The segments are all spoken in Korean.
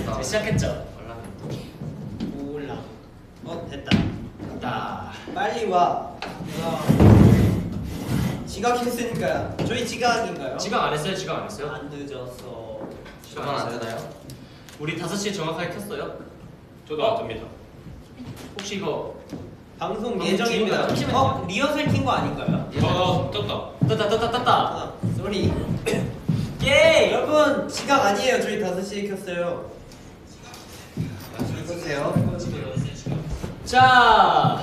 이제 시작했죠? 몰라. 됐다. 됐다. 빨리 와. 지각했으니까. 저희 지각인가요? 지각 안 했어요? 지각 안 했어요? 안 늦었어. 시간 안 되나요? 우리 5시에 정확하게 켰어요? 저도 안 뜹니다. 혹시 이거 방송 예정입니다. 잠시만요. 리허설 킨 거 아닌가요? 떴다. 떴다. 쏘리. 예! 여러분 지각 아니에요. 저희 5시에 켰어요. 보세요. 자,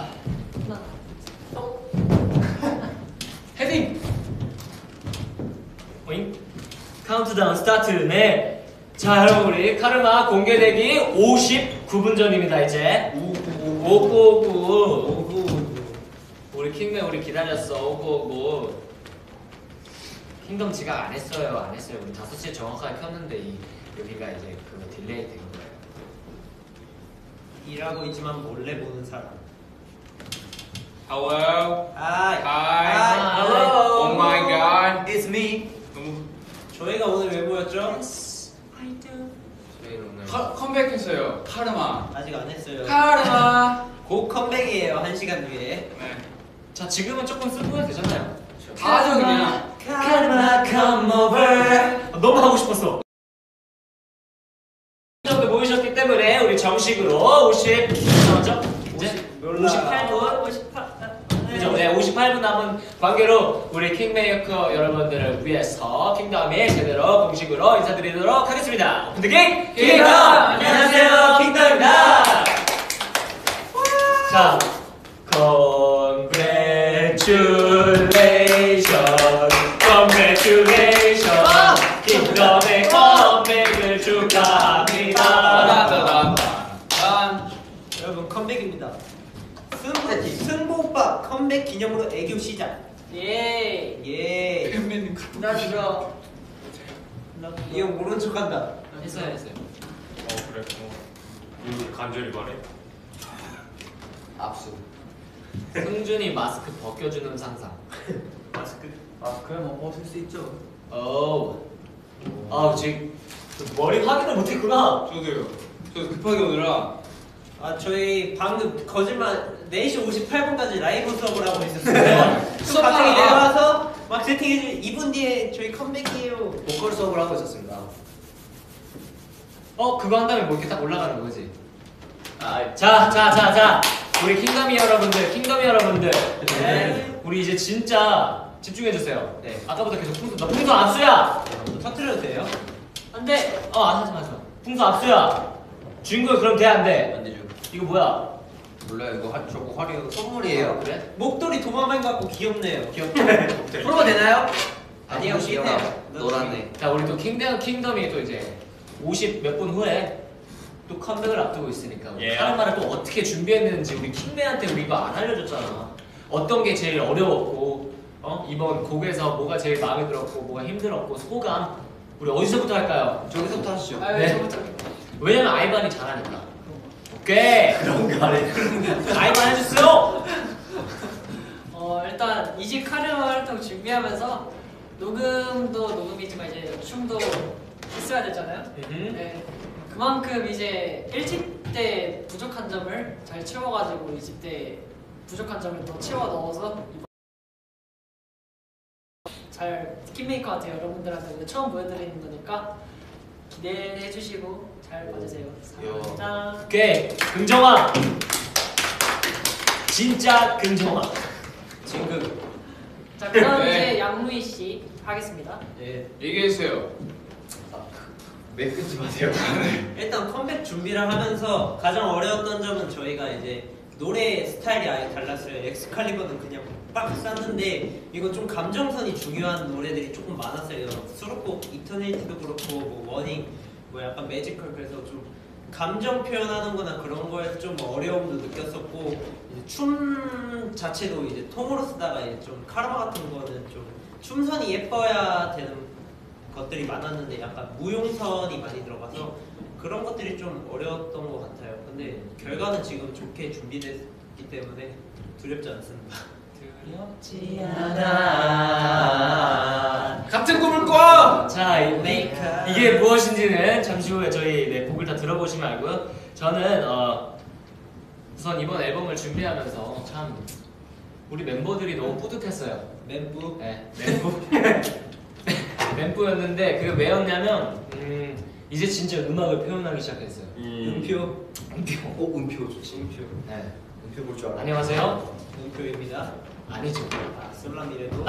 헤딩. 오잉? 카운트다운 스타트. 네. 자, 여러분 우리 카르마 공개되기 59분 전입니다. 이제. 오구오구. 우리 킹맨 우리 기다렸어. 오구오구. 킹덤 지각 안 했어요. 안 했어요. 우리 5시에 정확하게 켰는데 여기가 이제 그거 딜레이 된 거예요. 일하고 있지만 몰래 보는 사람. Hello. Hi. Hello. Oh my god. It's me. 너무 저희가 오늘 왜 모였죠? I do. 저희는 오늘 컴백했어요. 카르마. 아직 안 했어요. 카르마. 곧 컴백이에요. 1시간 뒤에. 네. 자, 지금은 조금 슬프게 되잖아요. 다 하죠 그냥. 카르마 come over. 너무 하고 싶었어. 정도 모이셨기 때문에 우리 정식으로 50 남았죠? 이제 58분. 58. 그죠? 네, 58분 남은 관계로 우리 킹메이커 여러분들을 위해서 킹덤이 제대로 공식으로 인사드리도록 하겠습니다. 오픈 더 킹! 킹덤! 안녕하세요, 킹덤입니다. 자, Congratulations, 킹덤의 컴백을 축하합니다. 여러분 컴백입니다. 승보 오빠 컴백 기념으로 애교 시작. 예. 예. 팬맨님 나 싫어. 이 형 모른 척한다. 했어요. 그래. 간절히 말해. 압수. 승준이 마스크 벗겨주는 상상. 마스크. 그래 뭐 벗을 수 있죠. 오. 지금 머리 확인을 못했구나. 저도요. 저 급하게 오느라. 저희 방금 거짓말 4시 58분까지 라이브 수업을 하고 있었어요. 수업 갑자기 하다가. 내려와서 막 세팅해주 2분 뒤에 저희 컴백이에요. 보컬 수업을 하고 있었습니다. 그거 한 다음에 뭐 이렇게 딱 올라가는 거지. 자. 우리 킹덤이 여러분들. 네. 우리 이제 진짜 집중해주세요. 네. 아까부터 계속 풍수 압수야! 터트려도 돼요? 안 돼! 하지 마. 풍수 압수야! 주인공이 그럼 돼, 안 돼? 안 되죠. 이거 뭐야? 몰라요. 이거 저거 화려 선물이에요. 그래? 목도리 도마뱀 같고 귀엽네요. 프로가 되나요? 아니요, 너무 귀여워. 귀여워. 노랗네. 자, 우리 또 킹덤이 또 이제 50 몇 분 후에 또 컴백을 앞두고 있으니까 우리 Yeah. 카르마를 또 어떻게 준비했는지 우리 킹맨한테 우리 이거 안 알려줬잖아. 어떤 게 제일 어려웠고 이번 곡에서 뭐가 제일 마음에 들었고 뭐가 힘들었고 소감 우리 어디서부터 할까요? 저기서부터 하시죠. 네. 저부터. 왜냐면 아이반이 잘하니까. 오케이. 그런가 네. 아이반 해줬어요. 일단 이집 카르마 활동 준비하면서 녹음도 녹음이지만 이제 춤도 했어야 됐잖아요. 네. 그만큼 이제 1집 때 부족한 점을 잘 채워가지고 2집 때 부족한 점을 더 채워 넣어서 잘 킹메이커한테 여러분들한테 오늘 처음 보여드리는 거니까 기대해 주시고 잘 봐주세요. 사랑합니다. 오케이. 긍정아. 진짜 긍정아. 진급. 자 그럼 네. 이제 양무희 씨 하겠습니다. 예. 얘기해주세요. 왜 끊지 마세요. 일단 컴백 준비를 하면서 가장 어려웠던 점은 저희가 이제 노래 스타일이 아예 달랐어요. 엑스칼리버는 그냥 빡 쌌는데 이건 좀 감정선이 중요한 노래들이 조금 많았어요. 수록곡 이터니티도 그렇고 뭐 워닝 뭐 약간 매지컬 그래서 좀 감정 표현하는 거나 그런 거에 좀 어려움도 느꼈었고 이제 춤 자체도 이제 통으로 쓰다가 이제 좀 카르마 같은 거는 좀 춤선이 예뻐야 되는 것들이 많았는데 약간 무용선이 많이 들어가서 그런 것들이 좀 어려웠던 것 같아요. 근데 결과는 지금 좋게 준비됐기 때문에 두렵지 않습니다. 두렵지 않아. 같은 꿈을 꿔. 자, 이게 무엇인지는 잠시 후에 저희 곡을 다 들어보시면 알고요. 저는 우선 이번 앨범을 준비하면서 참 우리 멤버들이 너무 뿌듯했어요. 멘부. 네, 멤버. 멤버였는데 그게 왜였냐면 이제 진짜 음악을 표현하기 시작했어요. 음표. 음표 좋지. 음표. 네. 음표 볼 줄 알아. 안녕하세요. 음표입니다. 아니죠. 아, 솔라미레도.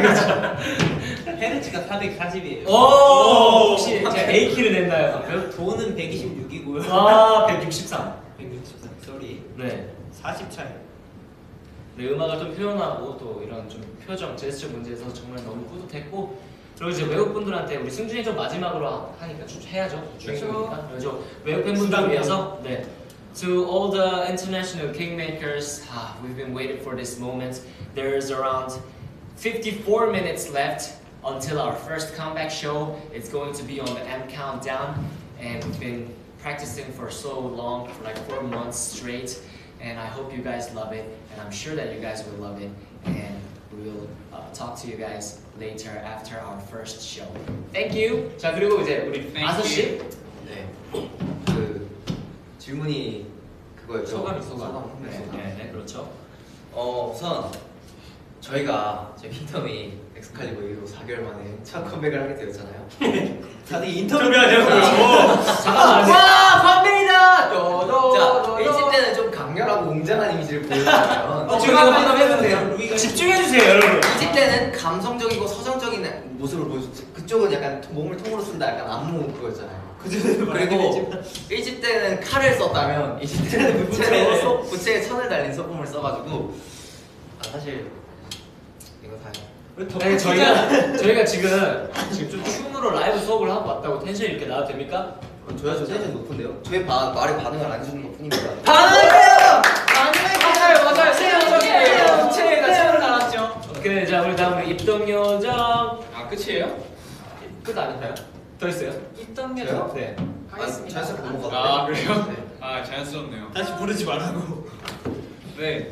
헤르츠가 440이에요. 오, 혹시 제가 A키를 냈나요 방금? 돈은 126이고요. 아, 163. 163. 쏘리. 네. 40 차이. 네, 음악을 좀 표현하고 또 이런 좀 표정, 제스처 문제에서 정말 너무 뿌듯했고, 그리고 이제 외국 분들한테 우리 승준이 좀 마지막으로 하니까 좀 해야죠. 주인공이니까. 그래서 외국 팬분들을 위해서 네. To all the international Kingmakers, we've been waiting for this moment. There's around 54 minutes left until our first comeback show. It's going to be on the M Countdown, and we've been practicing for so long, for like 4 months straight. And I hope you guys love it, and I'm sure that you guys will love it. And we will talk to you guys later after our first show. Thank you. 자, 그리고 이제 우리 아서 씨. 네. 그 질문이 그거였죠. 소감. 네, 그렇죠. 우선 저희가 제 킹덤이 엑스칼리버 이후로 4개월 만에 첫 컴백을 하게 되었잖아요. 다들 인터뷰 잠깐만. 와, 컴백이다! 자, 1집 때는 좀 강렬하고 웅장한 이미지를 보여주면 지금 이거 반응했는데요. 집중해주세요, 여러분. 2집 때는 감성적이고 서정적인 모습을 보여줬죠. 그쪽은 약간 몸을 통으로 쓴다, 약간 안무 그거였잖아요. 그리고 1집 때는 칼을 썼다면 2집 때는 부채에 천을 달린 소품을 써가지고 사실 이거 다 네, 저희가 지금 좀 춤으로 라이브 수업을 하고 왔다고 텐션이 이렇게 나와도 됩니까? 줘야죠. 텐션 높은데요? 저희 말에 반응을 안 해주는 것 뿐입니다. 반응해요! 맞아요. 부채에다 천을 달았죠. 오케이, 자 우리 다음 입덕 요정. 아 끝이에요? 끝 아닌가요? 더 있어요? 입덕 요정. 저요? 네. 가겠습니다. 자연스럽게 넘어가도 아 돼요? 그래요? 네. 아 자연스럽네요. 다시 부르지 말라고. 네,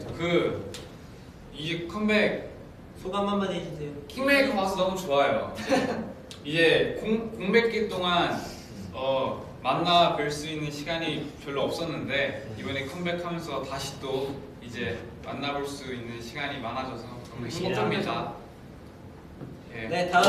이제 컴백 소감 한번 해주세요. 킹메이커 봐서 너무 좋아요. 이제 공백기 동안 만나 뵐 수 있는 시간이 별로 없었는데 이번에 컴백하면서 다시 또 이제 만나볼 수 있는 시간이 많아져서 너무 행복합니다. 예. 네, 다음.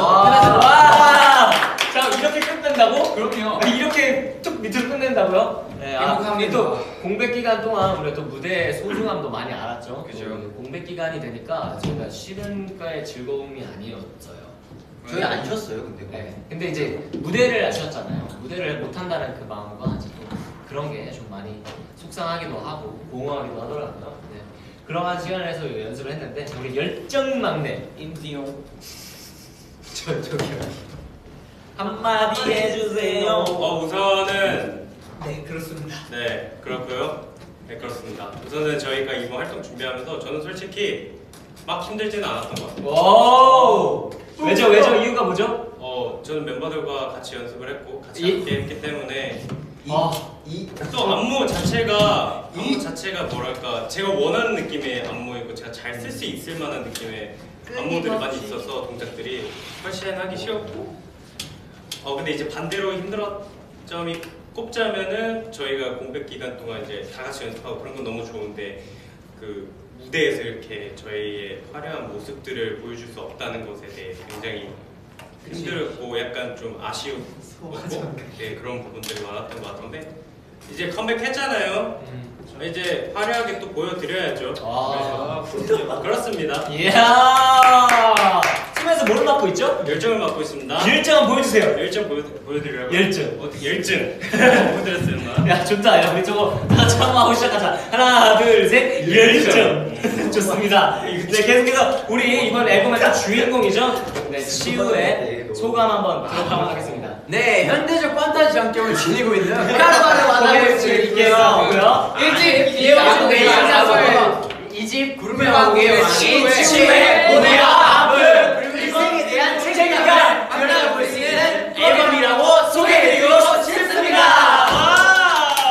와! 자 이렇게 끝낸다고? 그럼요. 이렇게 쭉 밑으로 끝낸다고요? 네, 행복합니다. 또 공백 기간 동안 우리가 또 무대의 소중함도 많이 알았죠. 그죠. 또 공백 기간이 되니까 저희가 쉬는 거의 즐거움이 아니었어요. 저희 안 쉬었어요, 근데. 네. 근데 이제 무대를 하셨잖아요. 무대를 못 한다는 그 마음과 이제 또 그런 게 좀 많이 속상하기도 하고 공허하기도 하더라고요. 네. 그러한 시간을 해서 연습을 했는데 우리 열정 막내 임지용. 저기요. 한마디 해주세요. 우선은 네, 그렇습니다. 네 그렇고요. 네 그렇습니다. 우선은 저희가 이번 활동 준비하면서 저는 솔직히 막 힘들지는 않았던 것 같아요. 오! 왜죠? 이유가 뭐죠? 저는 멤버들과 같이 연습을 했고 같이 이- 함께 했기 때문에 또 안무 자체가 뭐랄까 제가 원하는 느낌의 안무이고 제가 잘 쓸 수 있을 만한 느낌의 안무들이 많이 있어서 동작들이 훨씬 하기 쉬웠고 근데 이제 반대로 힘들었 점이 꼽자면은 저희가 공백 기간 동안 이제 다 같이 연습하고 그런 건 너무 좋은데 그 무대에서 이렇게 저희의 화려한 모습들을 보여줄 수 없다는 것에 대해 굉장히 힘들었고 약간 좀 아쉬웠고 네, 그런 부분들이 많았던 것 같은데 이제 컴백했잖아요. 이제 화려하게 또 보여드려야죠. 그래서 그렇습니다. 이야! 팀에서 뭘 맡고 있죠? 열정을 맡고 있습니다. 열정 한번 보여주세요. 열정 보여드리라고. 열정. 어떻게 열정? 보여드렸어요. 야 좋다. 야 우리 저거 다 같이 한번 하고 시작하자. 하나 둘 셋. 열정. 좋습니다. 네 계속해서 우리 이번 앨범의 주인공이죠. 네 치우의 소감 한번 들어보도록 하겠습니다. 네, 현대적 판타지 환경을 지니고 있는 까르바를 만나볼 수 있게 하고요. 1집 비에오즈 네이션을 2집 구름의 왕국의 치우의 오네아압을 그리고 인생에 대한 책임감 변화를 볼 수 있는 앨범이라고 소개해드리고 싶습니다.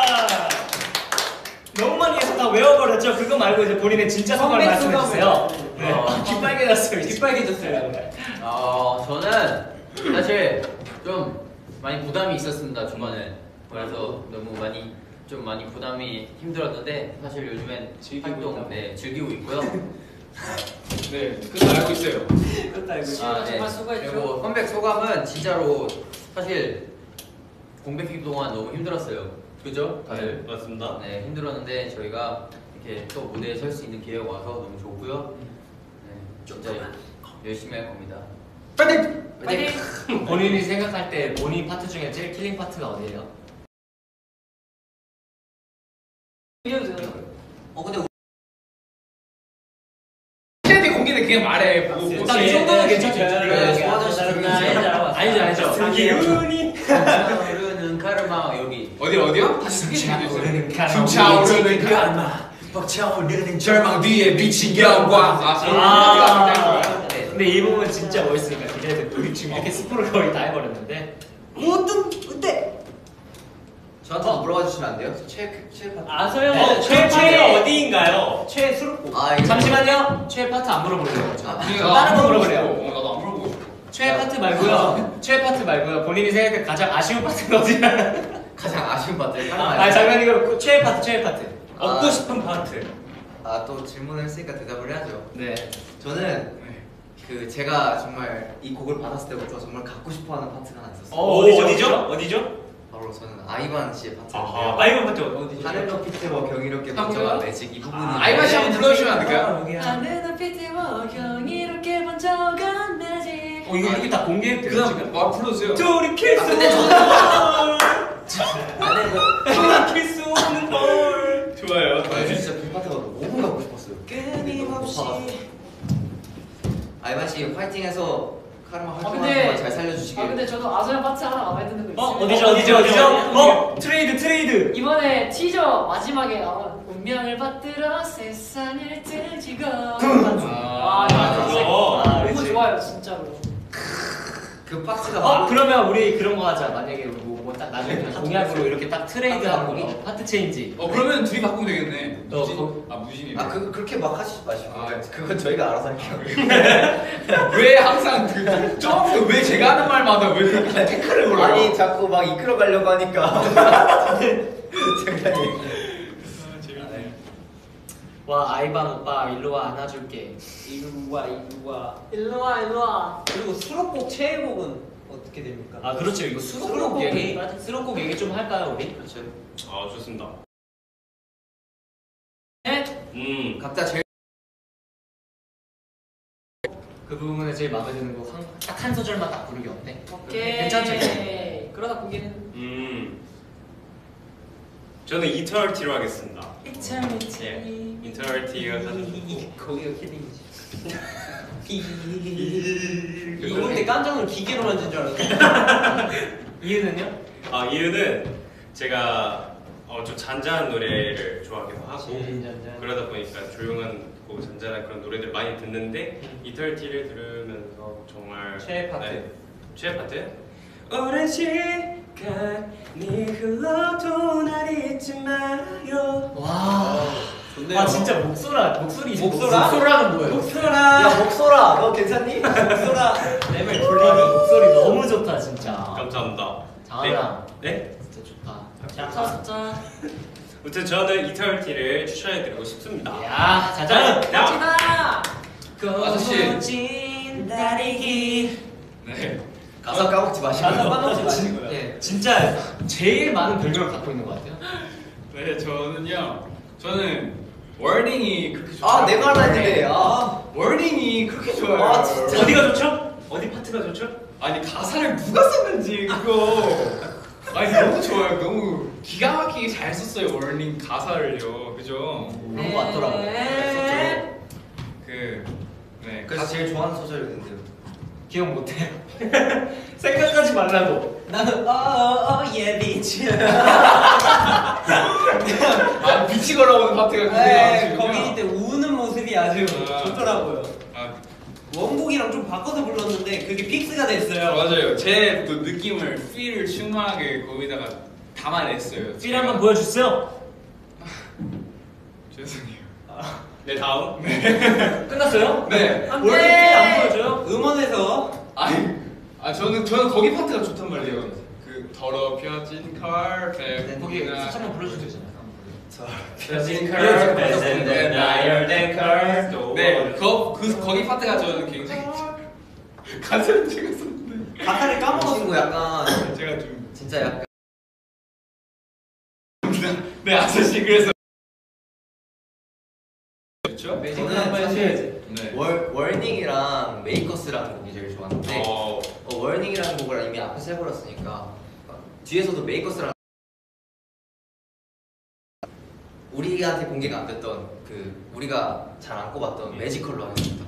너무 많이 해서 다 외워버렸죠. 그거 말고 이제 본인의 진짜 소감을 말씀해주세요. 깃빨개졌어요. 뒷빨개졌어요. 저는 사실 좀 많이 부담이 있었습니다 중간에. 그래서 너무 많이 부담이 힘들었는데 사실 요즘엔 활동 즐기고 있고요. 네, 그거 알고 있어요. 그것도 알고 있어요. 정말 수고했죠. 그리고 컴백 소감은 진짜로 사실 공백기 동안 너무 힘들었어요. 그죠? 다들. 맞습니다. 네, 힘들었는데 저희가 이렇게 또 무대에 설 수 있는 기회가 와서 너무 좋고요. 네, 진짜 열심히 할 겁니다. 파이팅! 파이팅! 본인이 생각할 때 본인 파트 중에 제일 킬링 파트가 어디예요? 이겨도 되나요? 근데 팬티 공개는 그냥 말해. 딱 이 정도는 괜찮죠? 아니죠. 기운이 차오르는 카르마 여기. 어디요? 다시 얘기해주세요. 카르마. 차오르는 카르마. 벅차오르는 절망 뒤에 미친 영광. 네. 근데 이 부분 진짜 멋있으니까 기대돼. 우리 지금 이렇게 스포를 거의 다 해버렸는데. 어때? 저한테 물어봐 주시면 안 돼요? 최애 파트. 아서요. 최 어디인가요? 최수록곡. 잠시만요. 최애 파트 안 물어보려고. 그러니까 다른 거 나도 물어보래요. 나도 안 물어보고 싶어. 최애 파트 말고요. 최애 파트 말고요. 본인이 생각할 때 가장 아쉬운 파트가 어디야? 가장 아쉬운 파트. 장난이고 최애 파트. 얻고 싶은 파트. 또 질문을 했으니까 대답을 해야죠. 네. 저는 그 제가 정말 이 곡을 받았을 때부터 정말 갖고 싶어하는 파트가 하나 있었어요. 어디죠? 바로 저는 아이반 씨의 파트인데요. 아하. 아이고 파트 어디죠? 하늘 높이 뜨고 경이롭게 한국어요? 번져간 매직 이 부분이. 아이만 씨 한번 불러주시면 안 될까요? 하늘 높이 띄워 경이롭게 번져간 매직. 이거 이렇게 다 공개해도 돼요 지금? 그냥 불러주세요. 돌이킬 수 근데 없는 돌이킬 수 없는 걸. 좋아요. 진짜 그 파트가 너무 갖고 싶었어요. 끊임없이. 아이반 씨 화이팅해서 카르마 근데- 활동하는 거 잘 살려주시길. 근데 저도 아서영 파트 하나 마음에 드는 거 있어요. 어디죠? 트레이드. 이번에 티저 마지막에 나온 운명을 받들어 세상을 뜨지고. 와, 그거. 너무 좋아요 진짜로. 그 파트가 그러면 우리 그런 거 하자. 만약에 뭐딱 나중에 공약으로 이렇게 딱 트레이드하고 파트 체인지. 그러면 둘이 바꾸면 되겠네. 너 무진? 무진이. 그렇게 막 하시지 마시고. 그건 저희가 알아서 할게요. 왜 항상 왜 제가 하는 말마다 왜 그렇게 태클을 걸어요? 아니 자꾸 막 이끌어 가려고 하니까. 재밌네. 와 아이반 오빠 일로 와 안아줄게. 일로 와. 그리고 수록곡 최애곡은 어떻게 됩니까? 그렇죠. 이거 수록곡 얘기 좀 할까요 우리? 그렇죠. 좋습니다. 네. 각자 제일 그 부분에 제일 마음에 드는 거 딱 한 소절만 딱 부르기 어때? 오케이. 괜찮죠? 그러다 공개는 저는 이터널티로 하겠습니다. Eternity. 이터널티가 거기가 키딩이지. 이거 근데 깜짝을 기계로 만든 줄 알았어. 이유는요? 이유는 제가 좀 잔잔한 노래를 좋아하기도 하고 그러다 보니까 조용한 고 잔잔한 그런 노래들 많이 듣는데 이터널티를 들으면서 정말 최애 파트. 최애 파트? 오랜 시간이 흘러도 날 잊지 마요. 좋네요. 진짜 목소리 목소라? 목소라는 뭐예요? 목소라. 목소라 너 괜찮니? 목소라. 랩을 아, 돌리니. 목소리 너무 좋다 진짜. 감사합니다. 장하나 네? 진짜 좋다. 자. 아무튼 저는 이터널티를 추천해드리고 싶습니다. 야 자자. 멋지다. 거진 다리기. 네. 가사 까먹지 마시고. 가사 까먹지 마시고요. 네, 진짜 제일 많은 별명을 갖고 있는 것 같아요. 네, 저는 워딩이 그렇게 좋아요. 내가 하려 했는데. 워딩이 그렇게 좋아요. 아, 진짜. 어디가 좋죠? 어디 파트가 좋죠? 아니 가사를 누가 썼는지 그거. 아니 너무 좋아요. 너무 기가 막히게 잘 썼어요 워딩 가사를요. 그죠? 그런 거 같더라고요. 네. 네. 그래서 제일 좋아하는 소절이었는데요. 기억 못해요. 생각하지 말라고. 나는 예 비치. 빛이 걸어오는 파트가 네, 그게 거기 이때 우는 모습이 아주 아. 좋더라고요. 원곡이랑 좀 바꿔서 불렀는데 그게 픽스가 됐어요. 맞아요. 제 또 느낌을 필을 충만하게 거기다가 담아냈어요. 필 한번 보여주세요. 죄송해요. 네 다음. 끝났어요? 네. 안 원래 돼. 안 보여줘요? 음원에서 저는 거기 파트가 좋단 말이에요. 그 더럽혀진 carpet 거기 살짝만 불러줄 수 있잖아요. Judging curve, curve, and then higher than curve. 네, 거기 파트가 저는 굉장히 가사를 찍었었는데 가사를 까먹었어. 친구 약간 제가 좀 진짜 약간 네, 아저씨 그래서 그렇죠? 매직을 한번 해줘야지. 네. 월닝이랑 메이커스라는 곡이 제일 좋았는데 어, 월닝이라는 곡을 이미 앞에서 해버렸으니까 뒤에서도 메이커스랑 우리한테 공개가 안 됐던 그 우리가 잘 안 꼽았던 매지컬로 하겠습니다.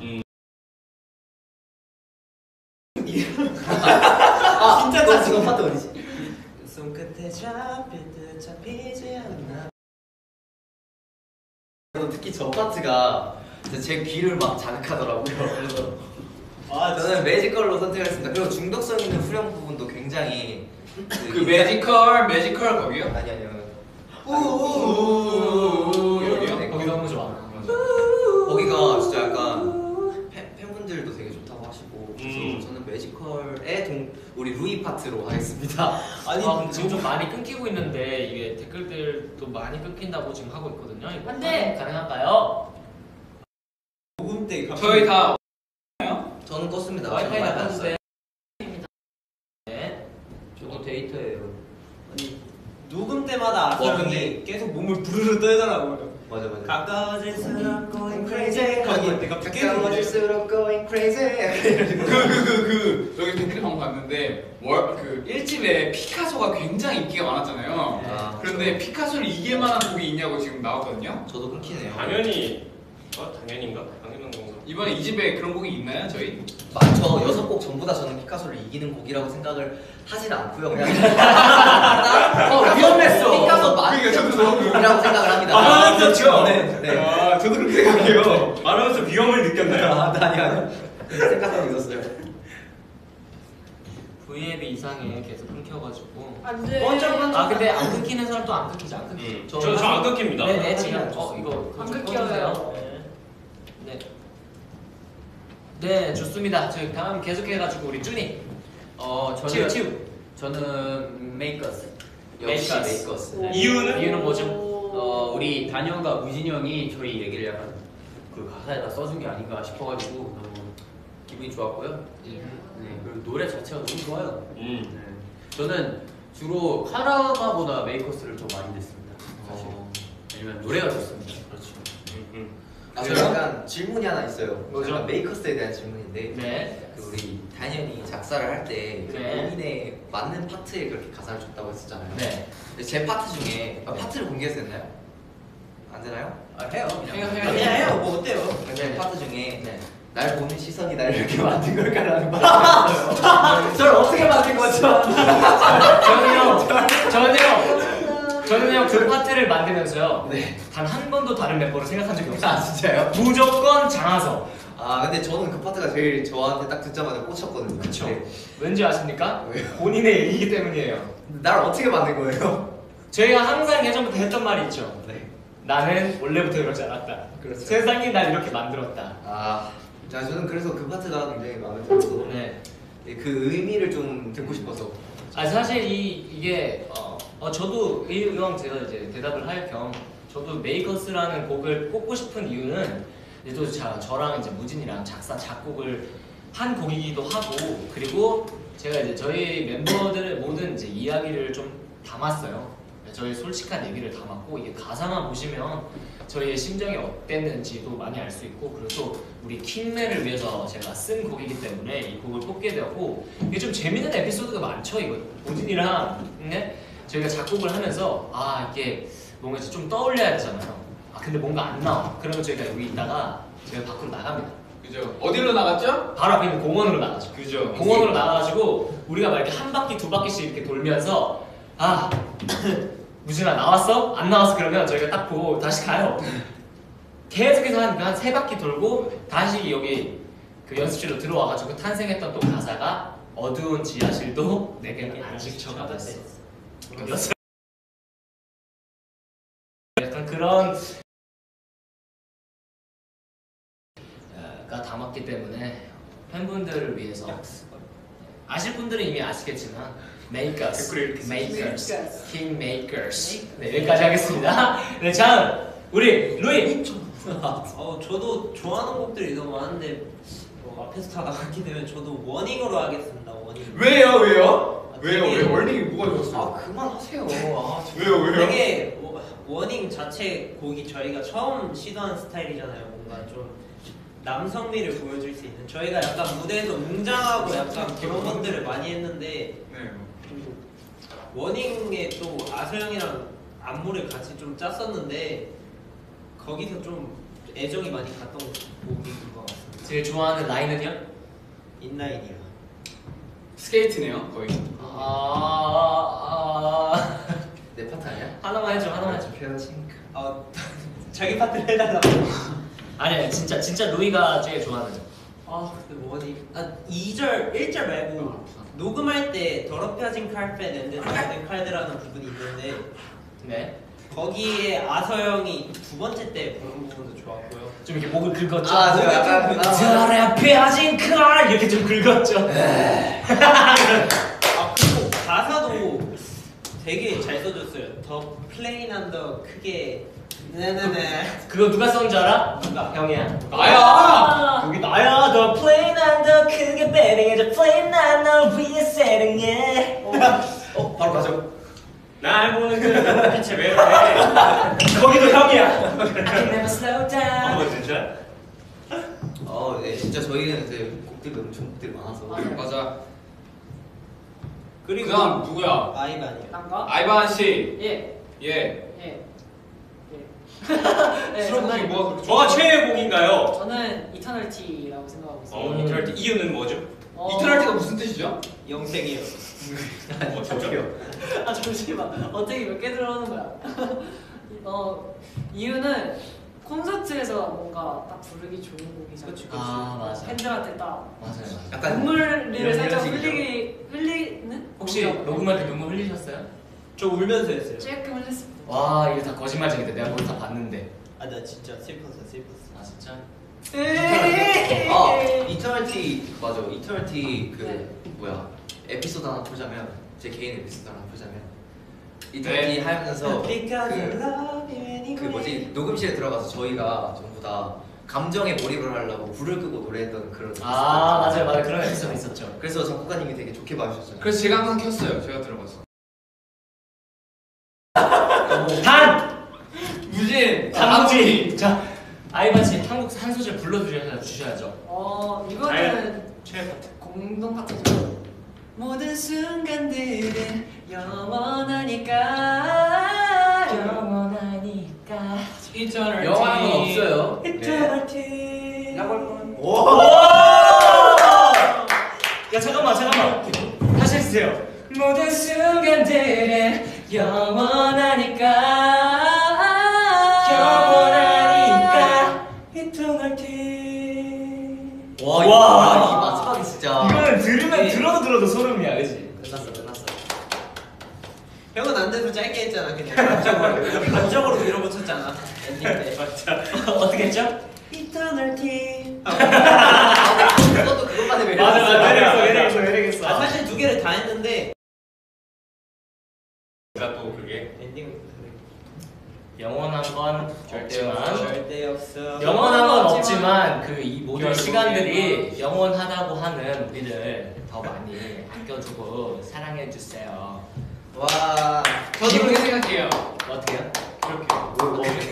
진짜 너 짜증나. 지금 파트 어디지? 손끝에 잡힐 듯 잡히지 않나. 특히 저 파트가 진짜 제 귀를 막 자극하더라고요. 그래서 저는 매지컬로 선택했습니다. 그리고 중독성 있는 후렴 부분도 굉장히 그 매지컬 거기요? 아니요. 여기요? 네, 거기 너무 좋아. 거기가 진짜 약간 팬분들도 되게 좋다고 하시고 그래서 저는 매지컬의 우리 루이 파트로 하겠습니다. 아니 지금 좀 많이 끊기고 있는데 이게 댓글들도 많이 끊긴다고 지금 하고 있거든요. 이거 안 돼. 가능할까요? 녹음 때 저희 다 저는 껐습니다. 와이파이 저는 나가주세요. 껐어요. 네. 저도 데이터예요. 아니 녹음 때마다 근데- 아사형이 계속 몸을 부르르 떨더라고요. 맞아. 가까워질수록 going crazy. 거기 내가 계속 가까워질수록 going crazy. 여기 댓글 방금 봤는데 그 1집에 피카소가 굉장히 인기가 많았잖아요. 아, 그런데 피카소를 이길 만한 곡이 있냐고 지금 나왔거든요. 저도 끊기네요. 당연히 당연인가? 당연한 건가? 이번에 2집에 그런 곡이 있나요, 저희? 많죠. 6곡 전부 다 저는 피카소를 이기는 곡이라고 생각을 하진 않고요. 그냥 위험했어. 피카소 그러니까 저도 곡이라고 생각을 합니다. 그렇죠. 네. 아, 저도 그렇게 생각해요. 말하면서 위험을 느꼈나요? 아니요. 생각하고 있었어요. V앱이 이상해 계속 끊겨가지고. 안 돼. 아 근데 안 끊기는 사람 또 안 끊기지 안 끊기지. 저안 끊깁니다. 네네 지금 이거 안 좀 끊겨요. 꺼주세요. 네. 네 좋습니다. 저희 다음 계속해가지고 우리 쭈니. 치우. 저는 메이커스. 역시 메이커스. 오. 이유는 뭐죠? 우리 단영과 무진이 형이 저희 얘기를 약간 그 가사에다 써준 게 아닌가 싶어가지고 너무 기분이 좋았고요. 네, 그리고 노래 자체가 너무 좋아요. 네. 저는 주로 카라마보다 메이커스를 좀 많이 듣습니다. 사실. 왜냐면 노래가 좋습니다. 그렇죠. 저 약간 질문이 하나 있어요. 뭐죠? 약간 메이커스에 대한 질문인데 네. 그 우리 단연이 작사를 할 때 네. 본인의 맞는 파트에 그렇게 가사를 줬다고 했었잖아요. 네. 근데 제 파트 중에 파트를 공개해도 되나요? 안 되나요? 해요. 해요. 그냥 해요. 뭐 어때요? 제 파트 중에 네. 날 보는 시선이 날 이렇게 만든 걸까라는 파트가 있어요. 저를 어떻게 만든 거죠? 저는요 그 파트를 만들면서요. 네. 단 한 번도 다른 멤버를 생각한 적이 없어요. 아 진짜요? 무조건 장하서. 아 근데 저는 그 파트가 제일 저한테 딱 듣자마자 꽂혔거든요. 그쵸. 네. 왠지 아십니까? 왜요? 본인의 얘기이기 때문이에요. 근데 날 어떻게 만든 거예요? 저희가 항상 예전부터 했던 말이 있죠. 네. 나는 원래부터 이러지 않았다. 그렇죠. 세상이 날 이렇게 만들었다. 아, 자 저는 그래서 그 파트가 굉장히 마음에 들어서 네. 그 의미를 좀 듣고 싶어서. 아 사실 이게 저도 이왕 제가 이제 대답을 할 겸 저도 메이커스라는 곡을 꼽고 싶은 이유는 이제 또 저랑 이제 무진이랑 작곡을 한 곡이기도 하고 그리고 제가 이제 저희 멤버들의 모든 이제 이야기를 좀 담았어요. 저희 솔직한 얘기를 담았고 이게 가사만 보시면 저희의 심정이 어땠는지도 많이 알 수 있고 그리고 또 우리 킹맨을 위해서 제가 쓴 곡이기 때문에 이 곡을 뽑게 되었고 이게 좀 재밌는 에피소드가 많죠. 이거 무진이랑 저희가 작곡을 하면서 이게 뭔가 좀 떠올려야 되잖아요. 근데 뭔가 안 나와. 그러면 저희가 여기 있다가 저희가 밖으로 나갑니다. 그죠? 어디로 나갔죠? 바로 앞에 있는 공원으로 나가죠. 그죠. 공원으로 나가가지고 우리가 막 이렇게 한 바퀴 두 바퀴씩 이렇게 돌면서 무진아 나왔어? 안 나왔어? 그러면 저희가 딱 보고 다시 가요. 계속해서 한 세 바퀴 돌고 다시 여기 그 연습실로 들어와가지고 탄생했던 또 가사가 어두운 지하실도 내게는 안식처가 됐어. 약간 그런 왔기 때문에 팬분들을 위해서 아실 분들은 이미 아시겠지만 Makers, Makers, Kingmakers. 네, 여기까지 하겠습니다. 네, 다음 우리 루이. 저도 좋아하는 곡들이 너무 많은데 앞에서 다 나갔기 때문에 저도 워닝으로 하겠습니다. 워닝. 왜요? 되게- 월딩이 뭐가 좋았어요? 그만하세요. 왜요? 되게 워닝 자체 곡이 저희가 처음 시도한 스타일이잖아요. 뭔가 좀 남성미를 보여줄 수 있는 저희가 약간 무대에서 웅장하고 약간 그런 것들을 많이 했는데 네. 워닝에 또 아서영이랑 안무를 같이 좀 짰었는데 거기서 좀 애정이 많이 갔던 곡인 것 같습니다. 제일 좋아하는 라인은요? 인라인이요. 스케이트네요, 거의. 내 파트 아니야? 하나만 해줘, 하나만 해줘. 자기 파트를 해달라고. 아니 진짜 루이가 제일 좋아하는. 근데 뭐지? 2절, 1절 말고 녹음할 때 더럽혀진 칼펫 앤드 더럽혀진 칼드라는 부분이 있는데 네. 거기에 아서영이 두 번째 때 부른 부분도 좋았고요. 좀 이렇게 목을 긁었죠. 저 약간 더럽혀진 칼 이렇게 좀 긁었죠. 그리고 가사도 되게 잘 써줬어요. 더 플레인한 더 크게 네네네. 그거 누가 썼는 줄 알아? 누가? 형이야. 나야! 여기 나야. 더 플레인 더 크게 베링해. 더 플레인 너 위에 세링해. 바로 가죠. 날 보는 그 눈빛에 왜 그래? 거기도 형이야. I can never slow down. 진짜? 네, 진짜 저희는 이제 곡들이 엄청 곡들이 많아서. 맞아. 그리고 그다음 누구야? 아이반이요. 난가? 아이반 씨. 예. 예. 예. 수록곡이 저는, 뭐가 그렇게 뭐가 최애 곡인가요? 저는 이터널티라고 생각하고 있어요. 이럴 때 이유는 뭐죠? 이터널티가 무슨 뜻이죠? 영생이요. 진짜? 아 잠시만 어떻게 몇 개 들어오는 거야? 이유는 콘서트에서 뭔가 딱 부르기 좋은 곡이잖아. 맞아. 팬들한테 딱 맞아요. 약간 눈물을 이런 살짝 식이죠. 흘리는? 혹시 녹음할 때 눈물 흘리셨어요? 저 울면서 했어요. 조금 흘렸어. 와 이거 다 거짓말쟁이다. 내가 그걸 다 봤는데. 나 진짜 슬펐어. 아 진짜? 이터널티 맞아. 이터널티 그 네. 뭐야 에피소드 하나 풀자면 제 개인 에피소드 하나 풀자면 이터널티 하면서 그 뭐지 녹음실에 들어가서 저희가 전부 다 감정에 몰입을 하려고 불을 끄고 노래했던 그런 맞아요 그런 에피소드 있었죠. 그래서 작곡가님이 되게 좋게 봐주셨잖아요. 그래서 제가 항상 켰어요. 제가 들어가서. 무진. 단무지. 자 아이반 씨 한국 한 소절 불러주셔야죠. 이거는 최애 파트. 공동 파트죠. 모든 순간들은 영원하니까. 이터널티. 영화는 없어요. 이터널티. 라고 할 뻔. 야 잠깐만 다시 해주세요. 모든 순간들은 영원하니까 이터널티. 와, 이 마지막이 진짜. 이거는 들으면 들어도 소름이야, 그지? 끝났어. 형은 안 돼도 짧게 했잖아. 그냥 감정으로 밀어붙였잖아. 엔딩 때. 맞아. 어떻게 했죠? 이터널티. 그것도 그것만의 매력. 매력있어. 사실 두 개를 다 했는데 제가 또 그게 엔딩 영원한 건 없지만 절대 없어. 영원한 건 없지만 그 이 모든 시간들이 영원하다고 하는 우리를 더 많이 아껴주고 사랑해 주세요. 와. 저도 그렇게 생각해요. 어떻게요? 그렇게.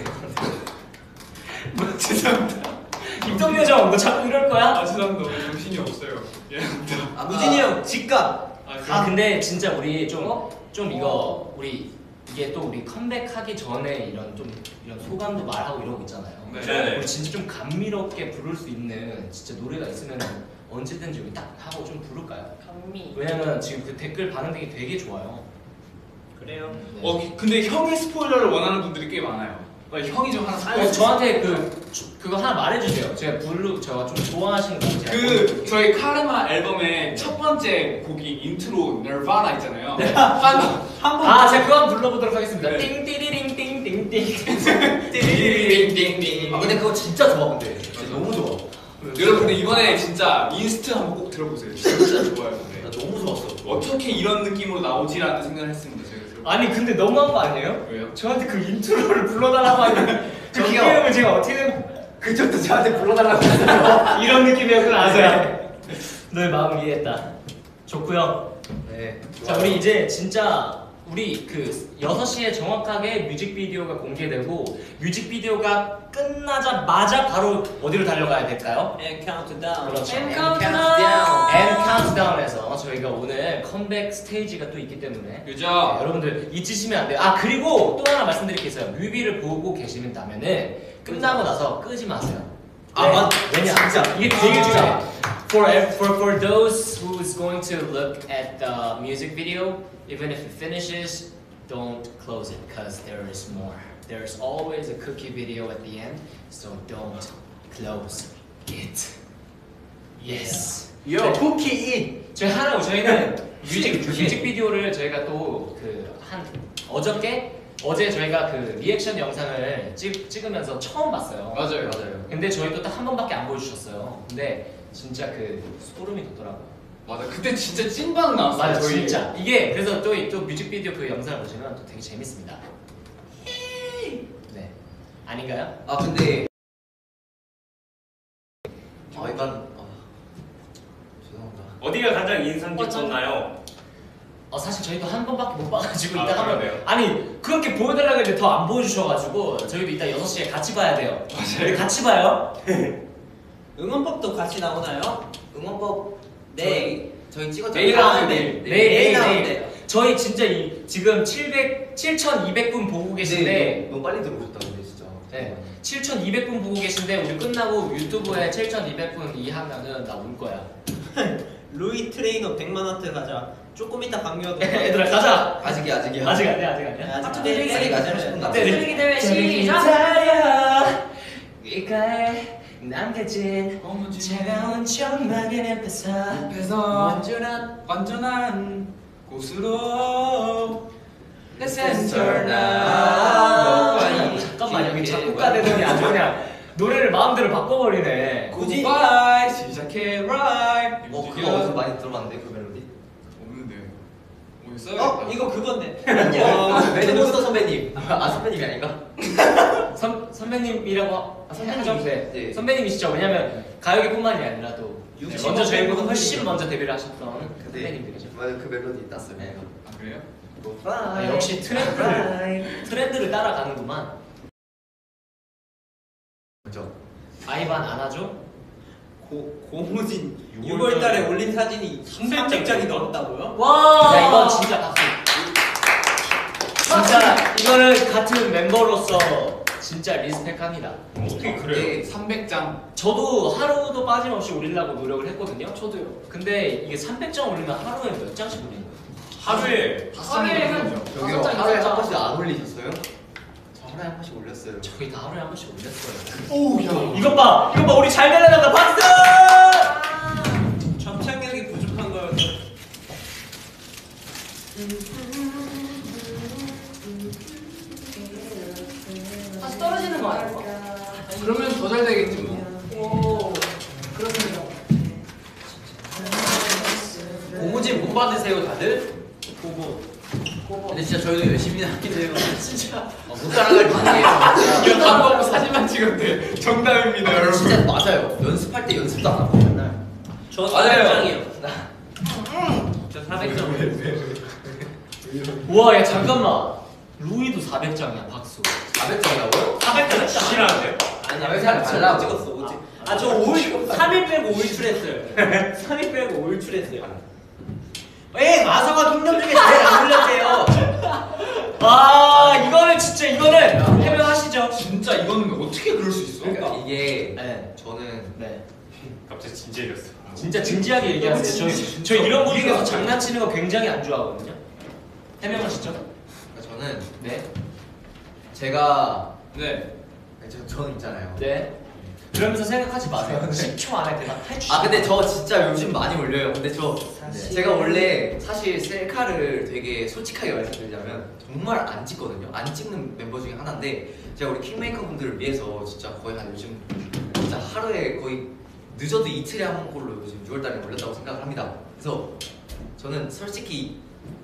죄송합니다. 김동요정 너 자꾸 이럴 거야? 죄송합니다. 오늘 정신이 없어요. 미안합니다. 무진이 형 직각. 근데 진짜 우리 좀 이거 우리 이게 또 우리 컴백하기 전에 이런 소감도 말하고 이러고 있잖아요. 네. 우리 진짜 좀 감미롭게 부를 수 있는 진짜 노래가 있으면 언제든지 우리 딱 하고 좀 부를까요? 감미. 왜냐면 지금 그 댓글 반응되기 되게 좋아요. 그래요. 근데 형이 스포일러를 원하는 분들이 꽤 많아요. 형이 좀 하나 스포일러. 저한테 그거 하나 말해주세요. 제가 제가 좀 좋아하시는 거 제가 저희 카르마 앨범의 첫 번째 곡이 인트로 널바나 있잖아요. 한번 제가 그거 한번 불러보도록 하겠습니다. 네. 띵띠리링 띵띵띵. 아 근데 그거 진짜 좋아 근데. 진짜 너무 좋아. 여러분들 이번에 진짜 인스트 한번 꼭 들어보세요. 진짜 좋아요. 나 네. 너무 좋았어. 어떻게 이런 느낌으로 나오지라는 생각을 했습니다. 제가 들어보고. 아니 근데 너무한 거 아니에요? 왜요? 저한테 그 인트로를 불러달라고 하는 그 저기요. 기획을 제가 어떻게 된 그쪽도 저한테 불러달라고 했어요. 이런 느낌이었구나 아서야. 너의 마음을 이해했다. 좋고요. 네. 자 우리 이제 진짜 우리 그 6시에 정확하게 뮤직비디오가 공개되고 뮤직비디오가 끝나자마자 바로 어디로 달려가야 될까요? And countdown. 그렇죠. M countdown. 카운트다운. M 카운트다운에서 저희가 오늘 컴백 스테이지가 또 있기 때문에 그죠? 여러분들 잊으시면 안 돼요. 아 그리고 또 하나 말씀드릴 게 있어요. 뮤비를 보고 계시다면은 끝나고 나서 끄지 마세요. 아, 맞- 왜냐? 진짜. 이게 되게 중요해. For those who's going to look at the music video, even if it finishes, don't close it because there is more. There's always a cookie video at the end, so don't close it. Yes. 요 쿠키 저희는 뮤직비디오를 저희가 또 어제 저희가 그 리액션 영상을 찍으면서 처음 봤어요. 맞아요. 근데 저희도 딱 한 번밖에 안 보여주셨어요. 근데 진짜 그 소름이 돋더라고요. 맞아. 그때 진짜 찐방 나왔어요. 맞아, 저희. 진짜. 이게 그래서 또 뮤직비디오 그 영상을 보시면 또 되게 재밌습니다. 네. 아닌가요? 아 근데 이건 죄송합니다. 어디가 가장 인상 깊었나요? 사실 저희도 한 번밖에 못 봐가지고 아, 이따 한번 그러네요. 아니 그렇게 보여달라고 했는데 더 안 보여주셔가지고 저희도 이따 6시에 같이 봐야 돼요. 맞아요. 우리 같이 봐요. 응원법도 같이 나오나요? 응원법 네. 저희 찍었죠. 내일 나오는데 내일 나오는데요. 저희 진짜 지금 7,200분 보고 계신데 네, 너무 빨리 들어오셨다 근데 진짜. 네. 7,200분 보고 계신데 우리 끝나고 유튜브에 7,200분 이하면은 나 울 거야. 루이 트레이너 100만 원트 가자. 조금 이따 강요도. 얘들아 가자. 아직이야. 아직 아니야. 아직 빨리 가자. 싶은 거. 때리기 대회 시작. 기다려 귓가에 남겨진 차가운 척막의 넷에서 완전한 곳으로 Let's turn up. up. 잠깐만 여기 작곡가 되더니 아주 그냥 노래를 마음대로 바꿔버리네. 굳이 Goodbye 시작해 right. 그거 어디서 많이 들어봤는데 그 멜로디? 없는데. 어디 써요? 이거 그건데. 매드몬스터 선배님. 선배님이 아닌가? 선배님이라고 선배님. 네. 선배님이시죠. 왜냐면 가요계뿐만이 아니라 또 65 먼저 저희보다 선배님. 훨씬 먼저 데뷔를 하셨던 근데 선배님들이죠. 맞아 그 멜로디 땄어요. 네. 아 그래요? 역시 트렌드를 따라가는구만. 그죠? 아이반 안아줘? 고무진 6월달에 올린 사진이 300장이 넘었다고요? 와. 야 이건 진짜 박수. 진짜 이거는 같은 멤버로서 진짜 리스펙합니다. 어떻게 그래요? 300장. 저도 하루도 빠짐없이 올리려고 노력을 했거든요. 저도요. 근데 이게 300장 올리면 하루에 몇 장씩 올리는 거예요? 하루에 하루에 한 저기요 5장, 하루에 6장. 한 번씩 안 올리셨어요? 저 하루에 한 번씩 올렸어요. 저희 다 하루에 한 번씩 올렸어요. 오야. 이것 봐 우리 잘 달려간다 박수! 접착력이 부족한 걸. 다시 떨어지는 거 아니야? 그러면 더 잘 되겠지 뭐. 오. 그렇군요. 고무진 못 받으세요 다들? 고고. 근데 진짜 저희도 열심히 하긴 해요. 진짜. 못 따라갈 뿐이에요. 이거 방법 사진만 찍으면 돼. 정답입니다 여러분. 진짜 맞아요. 연습할 때 연습도 안 하고 맨날. 저 맞아요. 400장이요. 저 400장. 우와 야 잠깐만 루이도 400장이야 박수. 400장이라고요? 400장 실화인데요? 아니야. 왜 잘 달라? 찍었어. 오지. 저 3일 빼고 5일 출했어요. 3일 빼고 5일 출했어요. 마서가 킹덤 중에 제일 안 올렸대요. 이거는 진짜 이거는 해명하시죠. 진짜 이건 어떻게 그럴 수 있어? 그러니까 이게 네. 저는 네. 갑자기 진지해졌어. 진짜 진지하게 얘기하세요. 저희 이런 분위기에서 장난치는 거 굉장히 안 좋아하거든요. 해명하시죠. 저는 네. 제가 네. 저는 있잖아요. 네. 그러면서 생각하지 마세요. 10초 안에 대답해 주시죠. 근데 저 진짜 요즘 많이 올려요. 근데 사실- 제가 원래 사실 셀카를 되게 솔직하게 말씀드리자면 정말 안 찍거든요. 안 찍는 멤버 중에 하나인데 제가 우리 킹메이커 분들을 위해서 진짜 거의 한 요즘 진짜 하루에 거의 늦어도 이틀에 한 걸로 요즘 6월달에 올렸다고 생각을 합니다. 그래서 저는 솔직히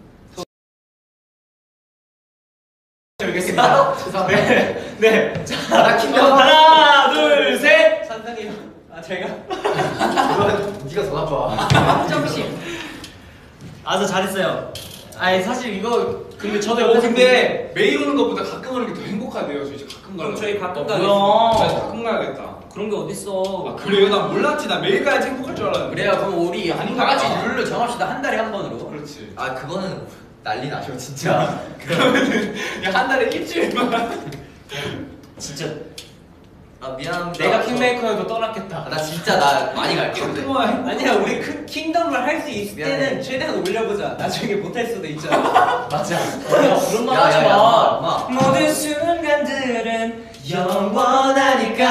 알겠습니다. 죄송합니다. 네. 나 킹덤 하나, 둘, 셋. 산상이 제가 이건 네가 더 나빠. 점심. 아주 잘했어요. 아니 사실 이거 근데 저도 어 옆에서 근데 매일 오는 것보다 가끔 오는 게 더 행복하대요. 저 이제 가끔 가려고. 저희 가끔 뭐야? 가겠습니다. 나 가끔 가야겠다. 그런 게 어딨어. 아 그래요? 나 몰랐지. 나 매일 가야지 행복할 줄 알았는데. 그래요. 그럼 우리 다 같이 룰을 정합시다. 한 달에 한 번으로. 그렇지. 아 그거는 난리 나죠 진짜. 그러면은 한 달에 일주일만. 진짜 아 미안합니다. 내가 킹메이커여도 떠났겠다. 나 진짜 나 많이 갈게. 근데. 가끔만 아니야 우리 그 킹덤을 할 수 있을 미안해. 때는 최대한 올려보자. 나중에 못할 수도 있잖아. 맞아. 그런 말 야, 하지 야, 야, 마. 마. 모든 순간들은 영원하니까.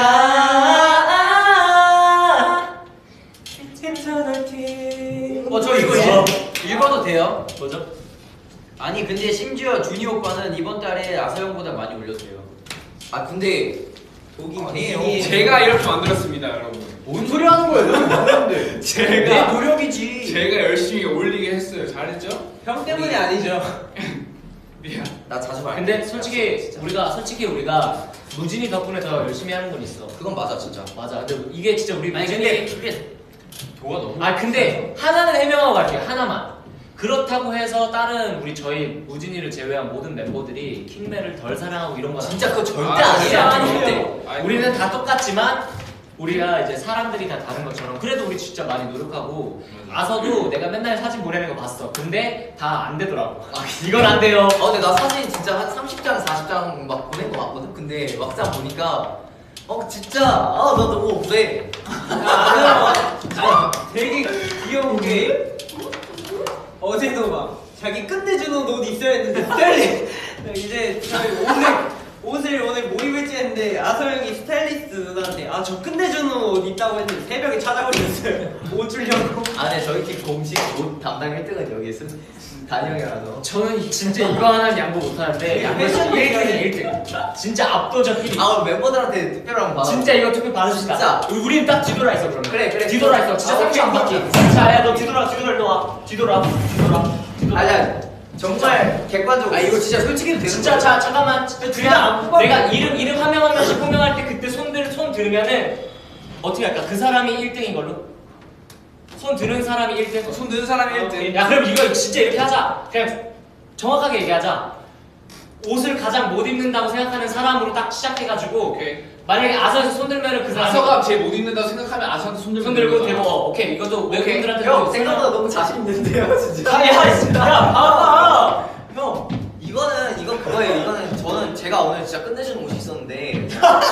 저 이거 읽어도 돼요? 뭐죠? 아니 근데 심지어 준이 오빠는 이번 달에 아서형보다 많이 올렸대요. 아 근데 독이 아니에요. 제가 이렇게 만들었습니다, 여러분. 뭔 소리 하는 거예요? 너무 많은데. 내 제가 노력이지. 제가 열심히 올리게 했어요. 잘했죠? 형 때문이 아니죠. 미안. 나 자주 말. 근데 솔직히 우리가 무진이 덕분에 더 열심히 하는 건 있어. 그건 맞아 진짜. 맞아. 근데 이게 진짜 우리 아니 무진이. 근데 그게 도가 너무. 아 근데 하나는 해명하고 갈게요. 하나만. 그렇다고 해서 다른 저희 무진이를 제외한 모든 멤버들이 킹맨을 덜 사랑하고 이런 건 진짜 그거 절대 아, 아니야. 아니에요. 절대. 아이고. 우리는 다 똑같지만 우리가 이제 사람들이 다 다른 것처럼 그래도 우리 진짜 많이 노력하고 아서도 내가 맨날 사진 보내는 거 봤어. 근데 다 안 되더라고. 이건 안 돼요. 근데 나 사진 진짜 한 30장 40장 막 보낸 거 같거든. 근데 막상 보니까 진짜 나 너무 억울해. 되게 귀여운 게 어제도 막 자기 끝내주는 옷 있어야 했는데 스타일리 이제 저희 옷을 오늘 모의일지 했는데 아서 형이 스타일리스트 누나한테 저 끝내주는 옷 있다고 했는데 새벽에 찾아버렸어요. 옷 주려고. 네 저희 팀 공식 옷 담당 1등은 여기 단영이라서. 저는 진짜 이거 하나는 양보 못하는데 패션 1등. 진짜 압도적 1위. 멤버들한테 특별한 거 받아. 진짜 이거 투표 받으시다. 진짜. 우린 딱 뒤돌아 있어 그러면. 그래. 뒤돌아 있어. 진짜 상처 안 받기. 자, 야 너 뒤돌아 일로 와. 뒤돌아. 아니야 정말 객관적으로. 이거 진짜 솔직히 되는 진짜 거야. 잠깐만. 그냥 내가 이름 한 명 한 명씩 호명할 때 그때 손 들으면은 어떻게 할까? 그 사람이 1등인 걸로. 손 드는 사람이 1등. 손 드는 사람이 1등. 야 그럼 이거 진짜 이렇게 하자. 그냥 정확하게 얘기하자. 옷을 가장 못 입는다고 생각하는 사람으로 딱 시작해가지고 오케이. 만약에 아서에서 손 들면은 그 사람 아서가 제일 못 입는다고 생각하면 아서한테 손 들고. 손 들고 대고 오케이 이것도 외국인들한테 형 생각보다 너무 자신 있는데요 진짜. 야 봐봐 형 이건 그거예요. 이거는 저는 오늘 진짜 끝내주는 옷이 있었는데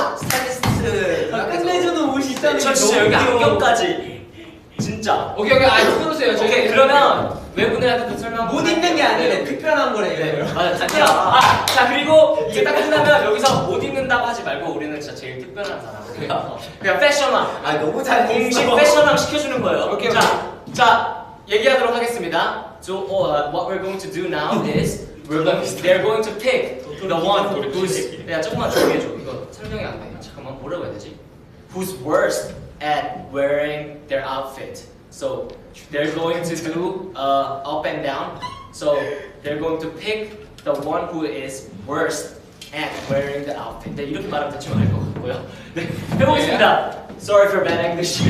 스타일리스트 끝내주는 옷이 있다는 게 저 진짜 너무 여기 귀여워. 안경까지 진짜 오케이. 끊으세요. 오케이 그러면 외국인들한테 설명 못 입는 게 아니라 특별한 거래. 네, 이거. 맞아 단체야. 자 그리고 이게 딱 끝나면 여기서 못 입는다고 하지 말고 우리는 진짜 제일 특별한 사람. 그냥 패션왕. 너무 잘 공식 패션왕 시켜주는 거예요. 오케이, 자 얘기하도록 하겠습니다. So what we're going to do now is they're going to pick the one who's 야 조금만 조용히 해줘. 이거 설명이 안 돼. 잠깐만 뭐라고 해야 되지? Who's worst at wearing their outfit. So they're going to do up and down. So they're going to pick the one who is worst at wearing the outfit. 네, 이렇게 말하면 대충 알 것 같고요. 네, 해보겠습니다. Sorry for bad English.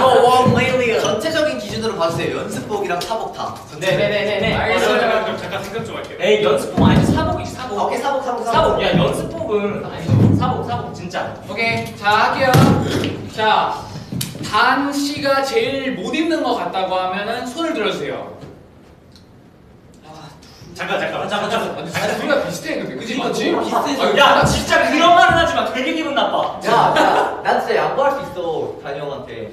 전체적인 기준으로 봐주세요. 연습복이랑 사복 다. 네네네네. 알겠어요. 잠깐 생각 좀 할게요. 에이 연습복 아니지 사복이지 사복. 오케이 사복. 사복. 야 연습복은 아니죠. 사복 진짜. 오케이. 자 할게요. 자 단 씨가 제일 못 입는 것 같다고 하면은 손을 들어주세요. 잠깐. 아니 우리가 비슷해 근데 그지 맞지? 비슷해서. 야 나 진짜 그런 말은 하지 마. 되게 기분 나빠. 난 진짜 양보할 수 있어 단이 형한테.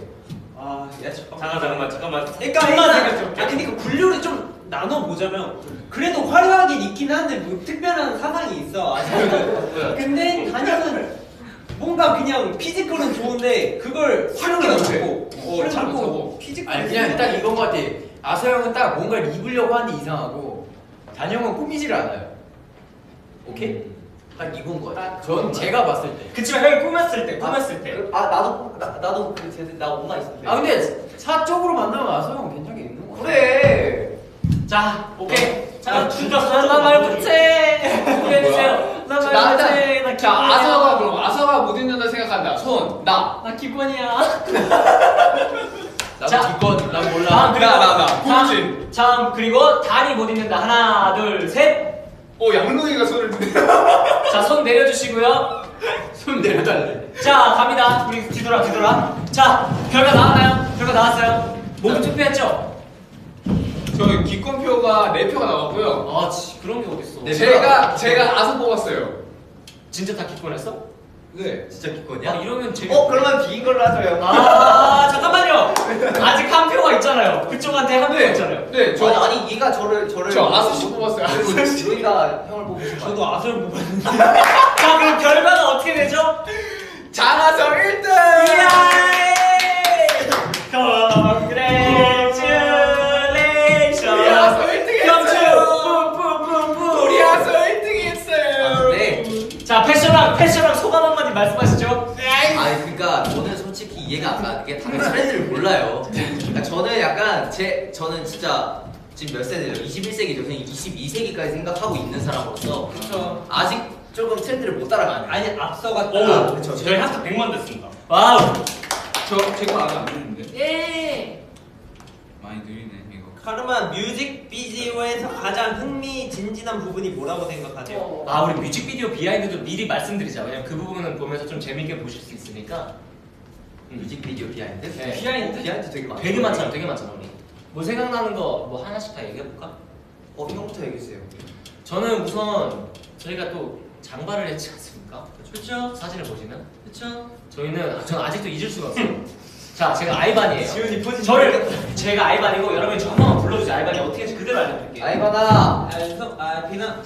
잠깐만. 그러니까 일단 근데 그 분류를 좀 나눠 보자면 그래도 화려하긴 있긴 한데 뭐 특별한 사상이 있어. 근데 단역은 뭔가 그냥 피지컬은 좋은데 그걸 활용이 못하고 잘못하고. 피지컬. 아니 그냥 딱 이건 것 같아. 아서 형은 딱 뭔가를 입으려고 하는 이상하고 단형은 꾸미지를 않아요. 오케이? 딱 이건 거 같아. 전 제가 봤을 때. 그치만 형이 꾸몄을 때 나도 나 옷만 있으면 돼. 근데 사적으로 만나면 아서형 괜찮게 입는 거. 그래. 자 오케이. 자 나말 못해. 해주세요. 나 말 못해. 나 자 아서가 그럼 아서가 못 입는다 생각한다. 손 나. 나 기권이야. 자, 이건 난 몰라. 나. 고무진. 자 그리고 다리 못 입는다. 하나 둘 셋. 양동이가 손을 드네. 자 손 내려주시고요. 손 내려달래. 자 갑니다. 우리 뒤돌아. 자 결과 나왔나요? 결과 나왔어요. 모두 투표했죠? 저 기권표가 4표가 나왔고요. 아 그런 게 어딨어. 네. 제가 아서 뽑았어요. 진짜 다 기권했어? 네. 진짜 기권이야? 이러면 재밌. 그러면 비긴 걸로 하죠. 아 잠깐만요. 아직 한 표가 있잖아요. 그쪽한테 한 표가 있잖아요. 네, 아니 얘가 저를 저 아서씨 뽑았어요. 우리가 형을 뽑으신 거. 저도 아설 뽑았는데. 자 그럼 결과가 어떻게 되죠? 장하성 1등! Congratulations. 우리 아서 1등 경주. 했어요. 우리 아서 1등 했어요. 네. 자 패션왕 소감 한마디 말씀하시죠. 아니 그러니까 저는 솔직히 이해가 안 가는 게 다른 트렌드를 몰라요. 그러니까 저는 약간 저는 진짜 지금 몇 세대죠? 21세기죠. 저는 22세기까지 생각하고 있는 사람으로서 그쵸. 아직 조금 트렌드를 못 따라가는. 아니 앞서갔다. 그렇죠. 저희 하트 100만 됐습니다. 와우. 제거 아직 안 됐는데. 예. 많이 느리네 이거. 카르마 뮤직비디오에서 가장 흥미진진한 부분이 뭐라고 생각하세요? 아 우리 뮤직비디오 비하인드도 미리 말씀드리자. 왜냐면 그 부분은 보면서 좀 재밌게 보실 수 있으니까. 뮤직비디오 비하인드? 네. 비하인드 되게 많아. 되게 많잖아 우리. 뭐 생각나는 거 뭐 하나씩 다 얘기해 볼까? 형부터 얘기해주세요. 저는 우선 저희가 또 장발을 했지 않습니까? 그렇죠. 사진을 보시면 그렇죠. 저는 아직도 잊을 수가 없어요. 자 제가 아이반이에요. 지훈이 포즈. 제가 아이반이고 여러분이 저 한 번만 불러주세요. 아이반이 어떻게 할지 그대로 알려드릴게요. 아이바나. 비나.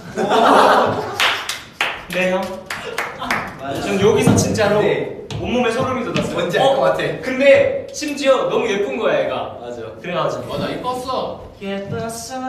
네 형. 맞아. 전 여기서 진짜로 네. 온몸에 소름이 돋았어요. 뭔지 알 것 같아. 근데 심지어 너무 예쁜 거야 얘가. 맞아. 그래가지고 나 이뻤어. 예뻤어.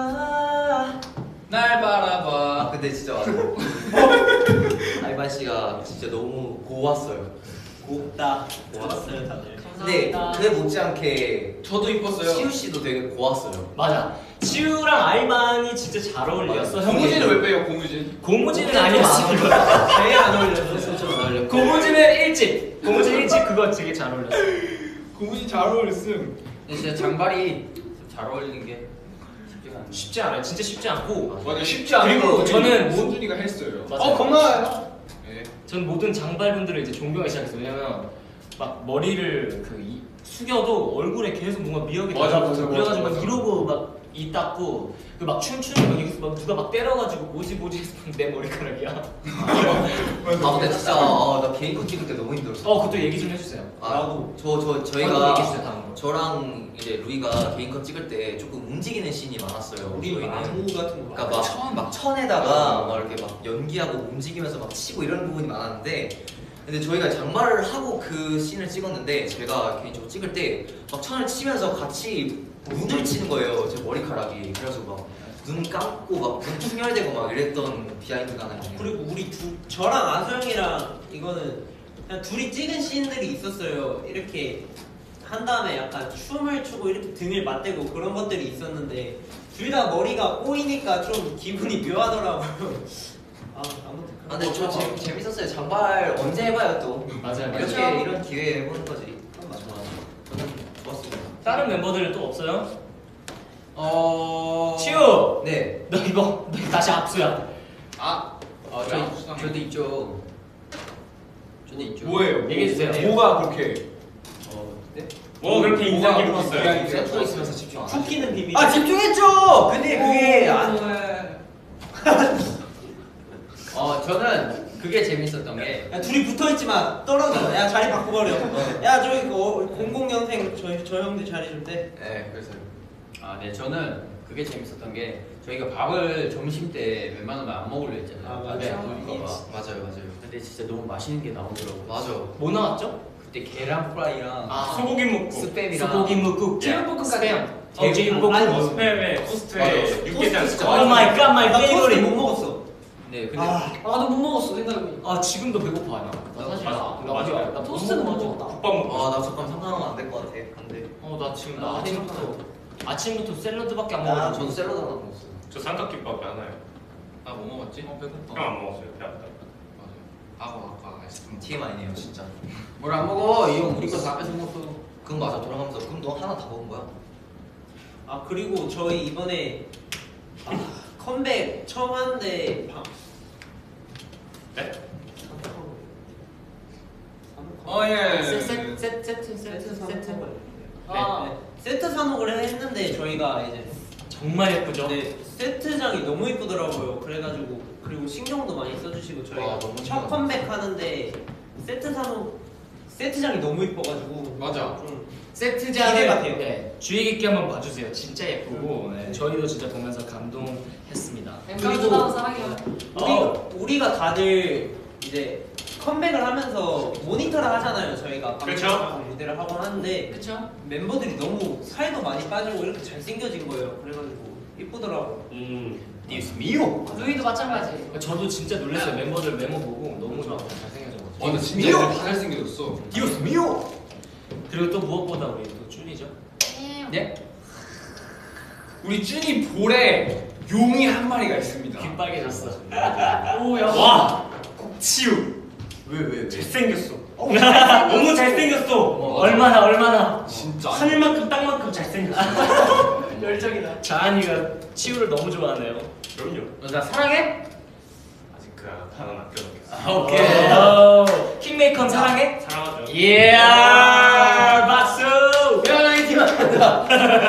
날 바라봐. 근데 진짜 맞아. 아이반 씨가 진짜 너무 고왔어요. 곱다. 고맙어요 다들. 근데 감사합니다. 그에 못지않게 저도 이뻤어요. 시우 씨도 되게 고왔어요. 맞아. 치우랑 아이반이 진짜 잘 어울렸어. 고무진을 왜 빼요 고무진? 고무진은 아니었어. 제일 안 어울렸어. 좀 어울려. 고무진은 일찍. 고무진 일찍 그거 되게 잘 어울렸어. 고무진 잘 어울렸음. 근데 진짜 장발이 잘 어울리는 게 쉽지가 않네. 쉽지 않아요. 진짜 쉽지 않고. 맞아 쉽지 않은 그리고 걸 저는 모준이가 했어요. 맞아요. 고마워요. 네. 전 모든 장발분들을 이제 존경하기 시작했어요. 왜냐면 막 머리를 숙여도 얼굴에 계속 뭔가 미역이 맞아, 나고 맞아, 그래가지고 맞아, 막 맞아. 이러고 막 이 닦고 그 막 춤추는 거 여기서 막 누가 막 때려가지고 모지모지 해서 내 머리카락이야. 근데 진짜 나 개인 컷 찍을 때 너무 힘들었어. 그것도 얘기 좀 해주세요. 나도. 저희가 얘기해주세요 다음 거. 저랑 이제 루이가 개인 컷 찍을 때 조금 움직이는 씬이 많았어요. 우리 저희는. 나무 같은 거. 그러니까 막 천에다가 막 이렇게 막 연기하고 움직이면서 막 치고 이런 부분이 많았는데 근데 저희가 장발을 하고 그 씬을 찍었는데 제가 개인적으로 찍을 때 막 천을 치면서 같이 눈을 치는 거예요. 제 머리카락이. 그래서 막 눈 감고 막 눈 충혈되고 막 이랬던 비하인드가 하나 있네요. 그리고 우리 저랑 아서형이랑 이거는 그냥 둘이 찍은 씬들이 있었어요. 이렇게 한 다음에 약간 춤을 추고 이렇게 등을 맞대고 그런 것들이 있었는데 둘 다 머리가 꼬이니까 좀 기분이 묘하더라고요. 아무튼 근데 저 재밌었어요. 장발 언제 해봐요 또. 맞아요. 이렇게 맞아요. 이런 기회에 해보는 거지. 맞아. 저는 좋았습니다. 다른 멤버들 또 없어요? 치우! 네. 너 이거 다시 압수야. 저도 있죠. 저도 있죠. 뭐예요? 얘기해주세요. 뭐가 그렇게? 네? 뭐 그렇게 인상 뭐가 깊었어요? 그렇게 센터에 있으면서 집중 안 하시고. 쿠키는 비밀. 집중했죠. 근데 그게 저는 그게 재밌었던 게 야 둘이 붙어있지만 떨어져. 야 자리 바꿔버려. 야 저기 00년생 저 형들 자리 좀 떼. 네, 그래서 네, 저는 그게 재밌었던 게 저희가 밥을 점심 때 웬만하면 안 먹으려 했잖아요. 맞아요. 맞아요. 근데 진짜 너무 맛있는 게 나오더라고요. 맞아. 뭐 나왔죠? 그때 계란 프라이랑 소고기 먹고 스팸이랑 소고기 묵국, 제육볶음 스팸, 아니 제육볶음. 스팸에 토스트에 육개장 토스트 진짜 오 마이 갓, 마이 나 토스트 페이보릿. 못 먹었어. 네, 근데 나도 못 먹었어 생각해보니. 아 지금도 배고파 나. 사실 나 토스트는 못 먹었다. 국밥 먹고 아나 잠깐 상상하면 안 될 것 같아. 안 돼. 나 지금 나 아침부터 샐러드밖에 안 아 먹었어. 저도 샐러드 하나 먹었어. 저 삼각김밥 하나요. 나 뭐 먹었지? 형 안 먹었어요. 배 아프다. 맞아. 아까 아이스크림. TMI네요 진짜. 뭘 안 먹어? 이 형 우리 거 다 뺏어 먹었어. 그건 맞아 돌아가면서 그럼 너 하나 다 먹은 거야? 아 그리고 저희 이번에 컴백 처음 하는데 네? 예. 세트. 네, 세트 산옥을 했는데 저희가 이제 정말 예쁘죠? 네, 세트장이 너무 이쁘더라고요. 그래가지고 그리고 신경도 많이 써주시고 저희가 너무 첫 신경 컴백하는데 세트 산옥 세트장이 너무 이뻐가지고 맞아. 좀 세트장을 기대가 돼요. 네, 주의 깊게 한번 봐주세요. 진짜 예쁘고 네, 저희도 진짜 보면서 감동했습니다. 엠카우트다운 사랑해요. 우리가 다들 이제 컴백을 하면서 모니터를 하잖아요. 저희가 그렇죠. 방송하고 무대를 하고 하는데 그쵸? 멤버들이 너무 살도 많이 빠지고 이렇게 잘생겨진 거예요. 그래가지고 이쁘더라고. 디스 미오. 루이도 마찬가지. 저도 진짜 놀랐어요. member들 메모 보고 너무 좋았고 잘생겨져가지고. 나 진짜 애들 다 잘생겨졌어. 디스 미오. 그리고 또 무엇보다 우리 또 쭈니죠. 네? 우리 쭈니 볼에 용이 한 마리가 있습니다. 귀 빨개졌어. 오야. 와! 치우 왜? 잘생겼어. 너무 잘생겼어. 얼마나 진짜. 하늘만큼 땅만큼 잘생겼어. 열정이다. 자한이가 치우를 너무 좋아하네요. 그럼요. 나 사랑해? 아직 그 단어는 아껴놓겠어. 오케이. 킹메이컨 사랑해? 사랑하죠. 예. 박수. 야 이팀 한다.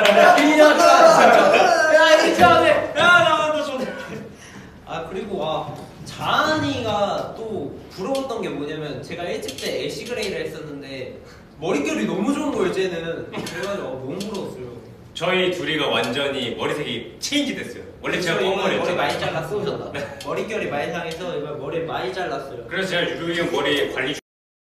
야나도 좀. 아 그리고 와 자한이가 또 부러웠던 게 뭐냐면 제가 1집 때 애쉬그레이를 했었는데 머릿결이 너무 좋은 거예요 쟤는. 그래가지고 너무 부러웠어요. 저희 둘이가 완전히 머리색이 체인지 됐어요. 원래 제가 이번에 머리 검머리였잖아요. 많이 잘랐어요. 머릿결이 많이 상해서 이번 머리 많이 잘랐어요. 그래서 제가 유루이 형 머리 관리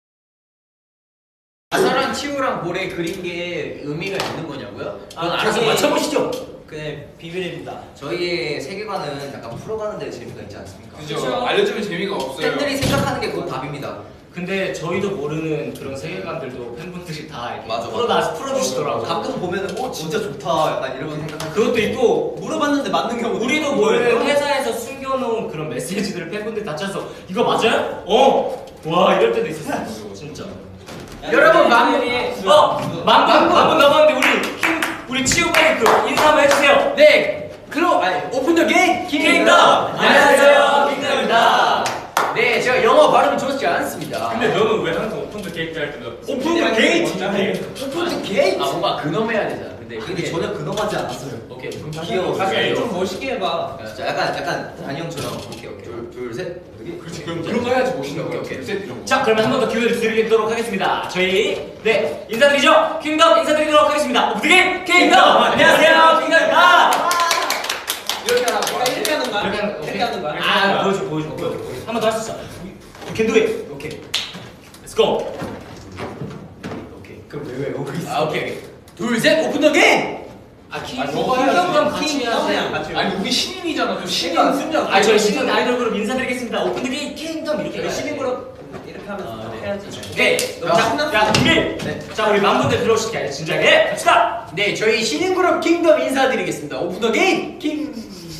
아사랑 치우랑 볼에 그린 게 의미가 있는 거냐고요? 그건 알아서 그게- 맞춰보시죠. 그냥 비밀입니다. 저희의 세계관은 약간 풀어가는 데 재미가 있지 않습니까? 그죠? 그쵸? 알려주면 재미가 없어요. 팬들이 생각하는 게 그건 답입니다. 근데 저희도 모르는 그런 세계관들도 팬분들이 다 이렇게 맞아. 풀어주시더라고요. 가끔 보면은 진짜 좋다 약간 이런 생각. 그것도 있고 물어봤는데 맞는 경우도 우리도 있고. 모르는 회사에서 숨겨놓은 그런 메시지들을 팬분들이 다 찾아서 이거 맞아요? 와 이럴 때도 있었어요. 진짜. 여러분 맘 만분 남았는데 우리 치우 빨리 그 인사 한번 해주세요. 네. 오픈 더 게임 킹덤! 안녕하세요, 킹덤입니다. 네, 제가 영어 발음이 좋지 않습니다. 근데 너는 왜 항상 오픈 더 게이트 할 때는 오픈 더 게이트! 오픈 더 게이트. 아 뭔가 근엄해야 되잖아. 근데 근데 그게 전혀 근엄하지 않았어요. 오케이. 그럼 귀여워. 가서 좀 멋있게 해봐. 진짜 약간 단영처럼 오케이. 둘 셋. 그렇지. 그런 거 해야지 멋있는 거야. 오케이. 둘셋 이런 거. 자, 그러면 한 번 더 기회를 드리도록 하겠습니다. 저희 인사드리죠. 킹덤 인사드리도록 하겠습니다. 오프닝 킹덤. 안녕하세요, 킹덤입니다. 이렇게 하는 거야? 이렇게 하는 거야? 아, 보여줘. 한 번 더 할 수 있어. You can do it. 오케이. Let's go. 오케이. 그럼 왜 오고 있어? 아 오케이. 둘 셋 오픈 더 게임. 킹덤 같이 해야지. 같이. 아니 우리 신인이잖아. 좀 신인. 아, 저희 신인 아이돌 그룹 인사드리겠습니다. 오픈 더 게임 킹덤 이렇게 우리 해야지. 신인그룹 이렇게 하면서 해야지. 오케이. 자, 준비. 자, 우리 맘분들 들어오실게 아니라 진지하게 갑시다. 네, 저희 신인 그룹 킹덤 인사드리겠습니다. 오픈 더 게임 킹.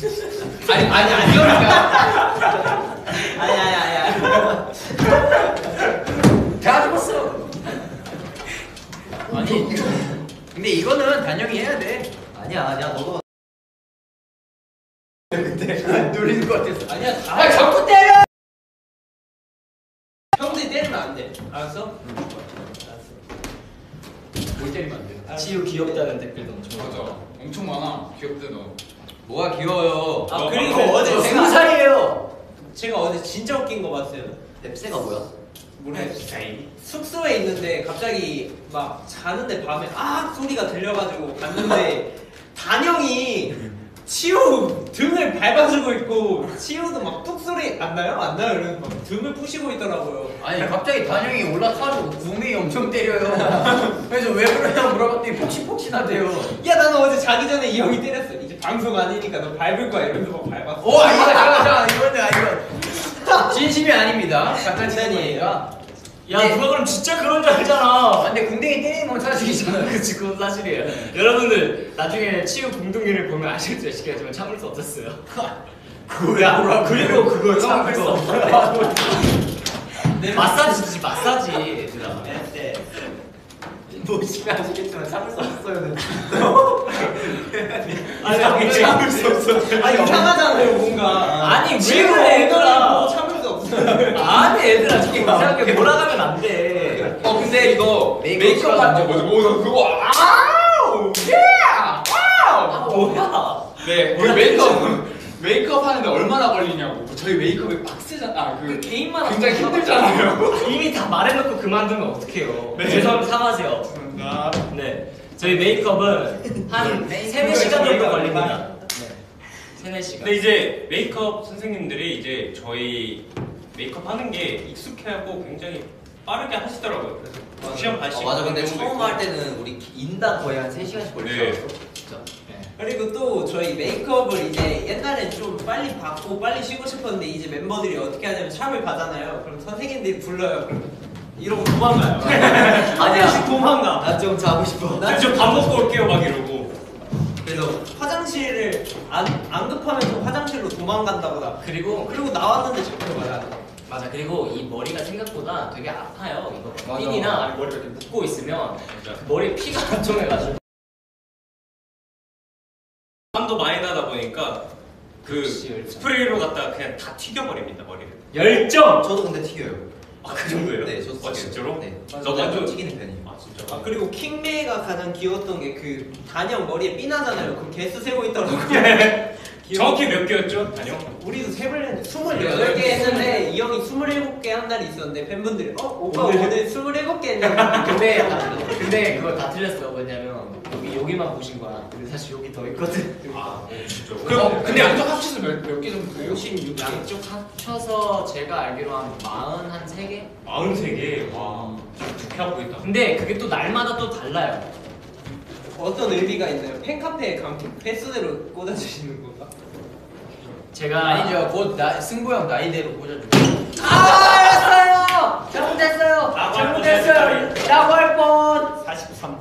아니야. 다 죽었어. 아니, 근데 이거는 단영이 해야 돼. 아니야 너도. 놀리는 것 같았어. 아니야. 아, 자꾸 때려. 형들이 때리면 안 돼. 알았어? 뭘 때리면 안 돼. 치유 귀엽다는 댓글도 엄청 맞아. 엄청 많아. 귀엽대 너. 뭐가 귀여워요? 아 그리고 너 어제 저 20살이에요. 제가 어제 진짜 웃긴 거 봤어요. 넵새가 뭐야? 모르겠어. 숙소에 있는데 갑자기 막 자는데 밤에 소리가 들려가지고 갔는데 단영이 치우 등을 밟아주고 있고 치우도 막 뚝 소리 안 나요? 안 나요? 이러면서 막 등을 부시고 있더라고요. 아니 갑자기 단영이 올라타고 구명이 엄청 때려요. 그래서 왜 그러냐 물어봤더니 폭신폭신하대요. 야 나는 어제 자기 전에 이 형이 때렸어. 이제 방송 아니니까 너 밟을 거야 이러면서 막 밟았어. 오 아니다 잠깐 이거는 진심이 아닙니다. 장난이에요. 야 누가 그럼 진짜 그런 줄 알잖아. 근데 궁뎅이 때리는 건 사실이잖아요. 그치 그건 사실이에요. 여러분들 나중에 치유 공동기를 보면 아실 수 있겠지만 참을 수 없었어요. 야 그리고 그거 참을 수 없어. 마사지지 마사지 얘들아. 네. 보시면 아시겠지만 참을 수 없어요. 아니 참을 수 없어. 아니 이상하잖아요 뭔가. 아니 왜 그래 얘들아. 참을 수 없어. 아니 얘들아 자꾸 이상하게 몰아가면 안 돼. 근데 이거 메이크업 한지 뭐죠? 그거 아우 예 와우 뭐야? 네 우리 메이크업 하는데 얼마나 걸리냐고. 저희 메이크업이 빡세잖아. 그 개인마다 굉장히 힘들잖아요. 이미 다 말해놓고 그만두면 어떡해요. 네. 죄송합니다. 사과하세요. 감사합니다. 네. 저희 메이크업은 한 3-4시간 정도 걸립니다. 네. 3-4시간. 근데 이제 메이크업 선생님들이 이제 저희 메이크업 하는 게 익숙해하고 굉장히 빠르게 하시더라고요. 그래서 2시간 반씩. 맞아. 근데 정도 처음 있고. 할 때는 우리 인당 거의 한 3시간씩 걸렸어. 네. 진짜. 그리고 또 저희 메이크업을 이제 옛날에 좀 빨리 받고 빨리 쉬고 싶었는데 이제 멤버들이 어떻게 하냐면 샵을 가잖아요. 그럼 선생님들이 불러요. 그럼 이러고 도망가요. 아니야. 도망가. 나 좀 자고 싶어. 저밥 먹고 올게요 막 이러고. 그래서 화장실을 안 급하면 화장실로 도망간다고 나. 그리고 나왔는데 자꾸 말아. 맞아. 그리고 이 머리가 생각보다 되게 아파요. 이거 맞아. 핀이나 머리가 이렇게 묶고 있으면 그 머리에 피가 엄청해가지고. 땀도 많이 나다 보니까 그 역시 열정. 스프레이로 갖다가 그냥 다 튀겨버립니다 머리를. 열정. 저도 근데 튀겨요. 아 그 정도예요? 네, 저도 튀겨요. 진짜로? 네. 나 저도 완전 튀기는 편이에요. 아 진짜. 아 그리고 킹메이가 가장 귀여웠던 게 그 단영 머리에 삐 나잖아요. 그 개수 세고 있더라고요. 정확히 몇 개였죠? 단영? 우리도 세을 했는데 28개 했는데 이 형이 27개 한 날이 있었는데 팬분들이 오빠 오늘 27개 했냐고. 근데 그거 다 틀렸어. 왜냐면 여기만 보신 거야. 근데 사실 여기 더 있거든. 아 진짜. 그럼 근데 양쪽 합쳐서 몇 개 정도 돼요? 56개. 양쪽 합쳐서 제가 알기로 한 43개? 43개. 와. 부캐하고 있다. 근데 그게 또 날마다 또 달라요. 어떤 의미가 있나요? 팬카페에 가면 횟수대로 꽂아주시는 건가? 제가 아니죠. 곧 승부형 나이대로 꽂아주고. 알았어요. 잘못했어요. 잘못했어요. 라고 할 뻔. 43.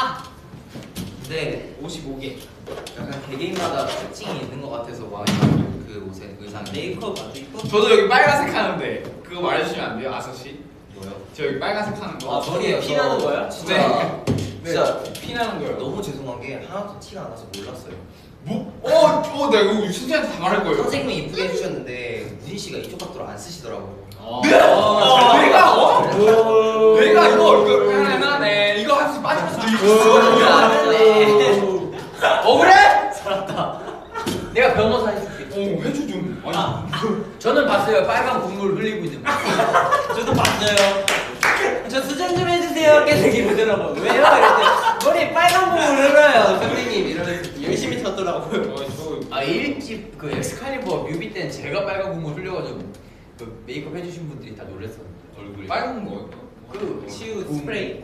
근데 55개. 약간 개개인마다 특징이 있는 것 같아서 와, 그 옷에 의상이. 메이크업 아주 이뻐. 저도 여기 빨간색 하는데 그거 말해주시면 안 돼요, 아서씨? 뭐요? 저 여기 빨간색 하는 거. 머리에 피 나는 거야? 진짜. 진짜 피 나는 거예요. 너무 죄송한 게 하나도 티가 안 나서 몰랐어요. 뭐? 내가 이거 수지한테 다 말할 거예요. 선생님이 이쁘게 해주셨는데 무진 씨가 이쪽 각도로 안 쓰시더라고요. 내가 이거 편안하네. 이거 하면서 빠질 수도 있어. 억울해? 내가 변호사 해줄게. 해줘 좀. 아니. 저는 봤어요. 빨간 국물 흘리고 있는 거. 저도 봤어요. 저 수정 좀 해주세요. 계속 이러더라고. 왜요? 이랬더니 머리에 빨간 부분 흘러요. 선생님 이러면서 열심히 쳤더라고요. 아 1집 그 엑스칼리버 뮤비 때는 제가 빨간 국물 흘려가지고 그 메이크업 해주신 분들이 다 놀랐었는데 얼굴이. 빨간 거. 그 치유 스프레이.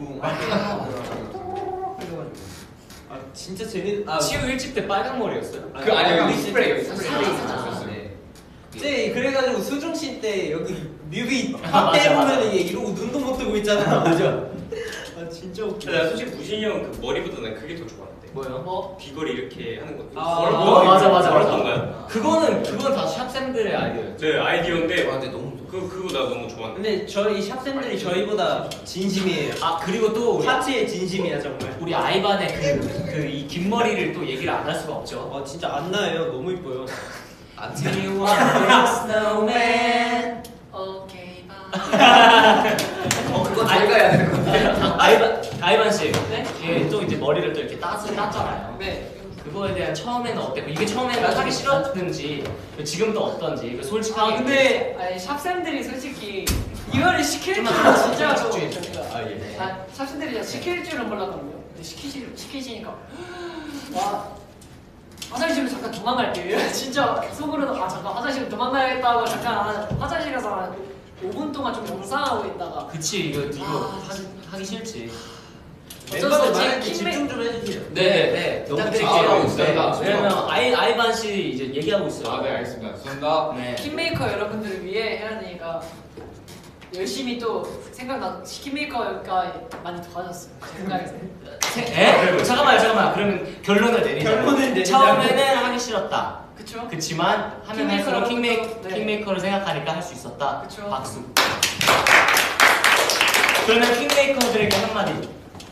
아 진짜 재밌. 치유 1집 때 빨간 머리였어요? 그 아니에요. 우리 스프레이. 네. 네, 그래가지고 수중 씨 때 여기 뮤비 맞아, 때 맞아. 보면 이게 이러고 눈도 못 뜨고 있잖아. 맞아. 아 진짜 웃겨. 나 솔직히 무진이 형 그 머리보다 난 그게 더 좋았는데. 뭐요? 귀걸이 이렇게 하는 것도. 맞아. 어떤가요? 그건 다 샵쌤들의 아이디어였죠. 네 아이디어인데. 아 근데 너무 그거 나 너무 좋았는데. 근데 저희 샵쌤들이 저희보다 진심이에요. 아 그리고 또 우리 파츠의 진심이야 정말. 우리 아이반의 이 긴 머리를 또 얘기를 안 할 수가 없죠. 아 진짜 안 나요. 너무 이뻐요. 안 Do 돼. you want a big snowman? Okay, 그거 저희가 해야 되는 건데. 아이반 씨, 네? 또 이제 머리를 또 이렇게 땄잖아요. 네. 그거에 대한 처음에는 어땠고 이게 처음에는 하기 싫었는지 지금도 어떤지 솔직하게. 아 근데 아니 샵쌤들이 솔직히 이거를 시킬 줄은 진짜 아 예. 네. 샵쌤들이 시킬 줄은 몰랐거든요. 근데 시키시니까 와 화장실로 잠깐 도망갈게요. 진짜 속으로는 아 잠깐 화장실로 도망가야겠다고 잠깐 화장실 가서 한 5분 동안 좀 멍상하고 있다가 그치 이거 하기 싫지. 멤버들 없이 많은데 킹메- 집중 좀 해주세요. 네, 너무 부탁드릴게요. 부탁드릴게요. 네. 왜냐면 아이반 씨 이제 얘기하고 있어요. 아, 네, 알겠습니다. 죄송합니다. 네. 킹메이커 여러분들을 위해 혜란이가 열심히 또 생각나 킹메이커가 많이 도와줬어요. 제 생각에서. 잠깐만. 그러면 결론을 내리자. 결론을 내리자면- 처음에는 하기 싫었다. 그쵸? 그치만 하면 킹메이커 할수록 여러분들도- 네. 킹메이커를 생각하니까 할 수 있었다. 그쵸. 박수. 그러면 킹메이커들에게 한마디.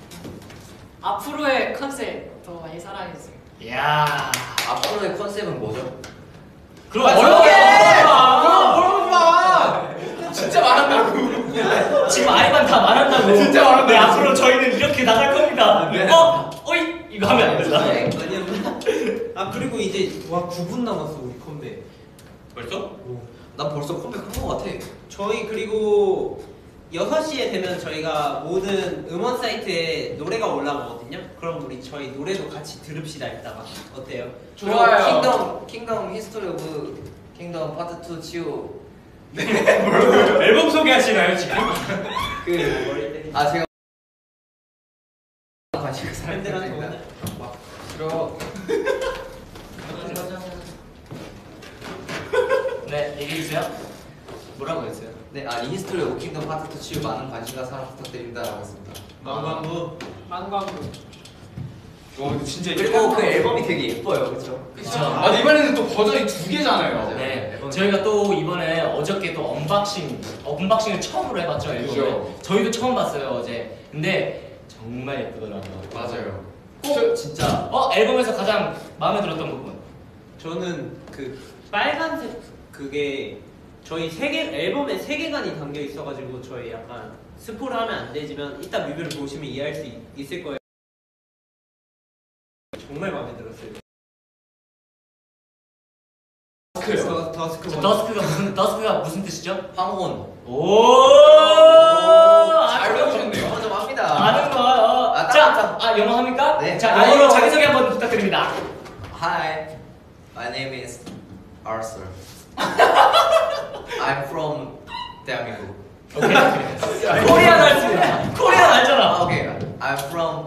앞으로의 컨셉 더 많이 사랑해주세요. 이야. 앞으로의 컨셉은 뭐죠? 그럼 어렵게! 그럼 마. 진짜 말한다고. 지금 아이반 다 말한다고. 진짜 말한다고. 네, 앞으로 저희는 이렇게 나갈 겁니다. 어이 이거 하면 안 된다. 아니야. 아 그리고 이제 와 9분 남았어 우리 컴백. 벌써? 난 벌써 컴백한 것 같아. 저희 그리고 6시에 되면 저희가 모든 음원 사이트에 노래가 올라오거든요. 그럼 우리 저희 노래도 같이 들읍시다 이따가. 어때요? 좋아요. 킹덤 히스토리 오브 킹덤 파트 2 치유. 앨범 소개하시나요 지금? 제가 관심 팬들한테 사람들입니다. 오늘 싫어. 네 얘기해 주세요. 뭐라고 했어요? 네, 인스토리 오브 킹덤 파트 2 치유 많은 관심과 사랑 부탁드립니다라고 했습니다. 망광부. 망광부. 근데 진짜 그리고 그 앨범이 되게 예뻐요, 그렇죠? 그쵸. 아, 이번에는 또 버전이 2개잖아요. 맞아요. 네, 저희가 또 이번에 어저께 또 언박싱을 처음으로 해봤죠 앨범을. 그죠. 저희도 처음 봤어요 어제. 근데 정말 예쁘더라고요. 맞아요. 진짜 앨범에서 가장 마음에 들었던 부분. 저는 그 빨간색 그게 저희 앨범에 3개간이 담겨 있어가지고 저희 약간 스포를 하면 안 되지만 이따 뮤비를 보시면 이해할 수 있을 거예요. 정말 마음에 들었어요. 더스크가 무슨 뜻이죠? 황혼. 오, 잘 배우셨네요. 영어 좀 합니다. 아는 거. 자, 영어 합니까? 네. 자, 영어로 자기소개 한번 부탁드립니다. Hi, my name is Arthur. I'm from 대한민국. 오케이. 코리안 알습니다. 코리안 알잖아. Okay, I'm from.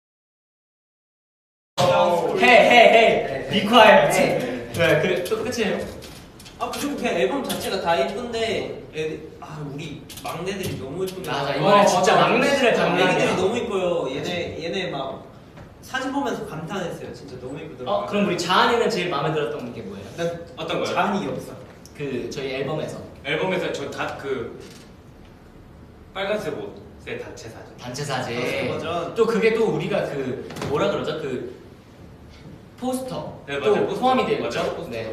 Hey, be quiet. Hey. 네, 그래 또 끝이에요. 아 그리고 그냥 앨범 자체가 다 예쁜데 우리 막내들이 너무 예쁜데. 맞아, 이번에 진짜 막내들의 막내들이 장난이야. 너무 예뻐요. 얘네 막 사진 보면서 감탄했어요. 진짜 너무 예쁘더라고요. 그럼 우리 자한이는 제일 마음에 들었던 게 뭐예요? 어떤 거요? 잔이 없어. 그 저희 앨범에서 앨범에서 저 다 그 빨간색 옷의 단체 사진. 단체 사진. 버전. 또 그게 또 우리가 그 뭐라 그러죠? 그 포스터. 네, 또 맞아요. 포스터. 포함이 되어 맞아요. 있죠. 네.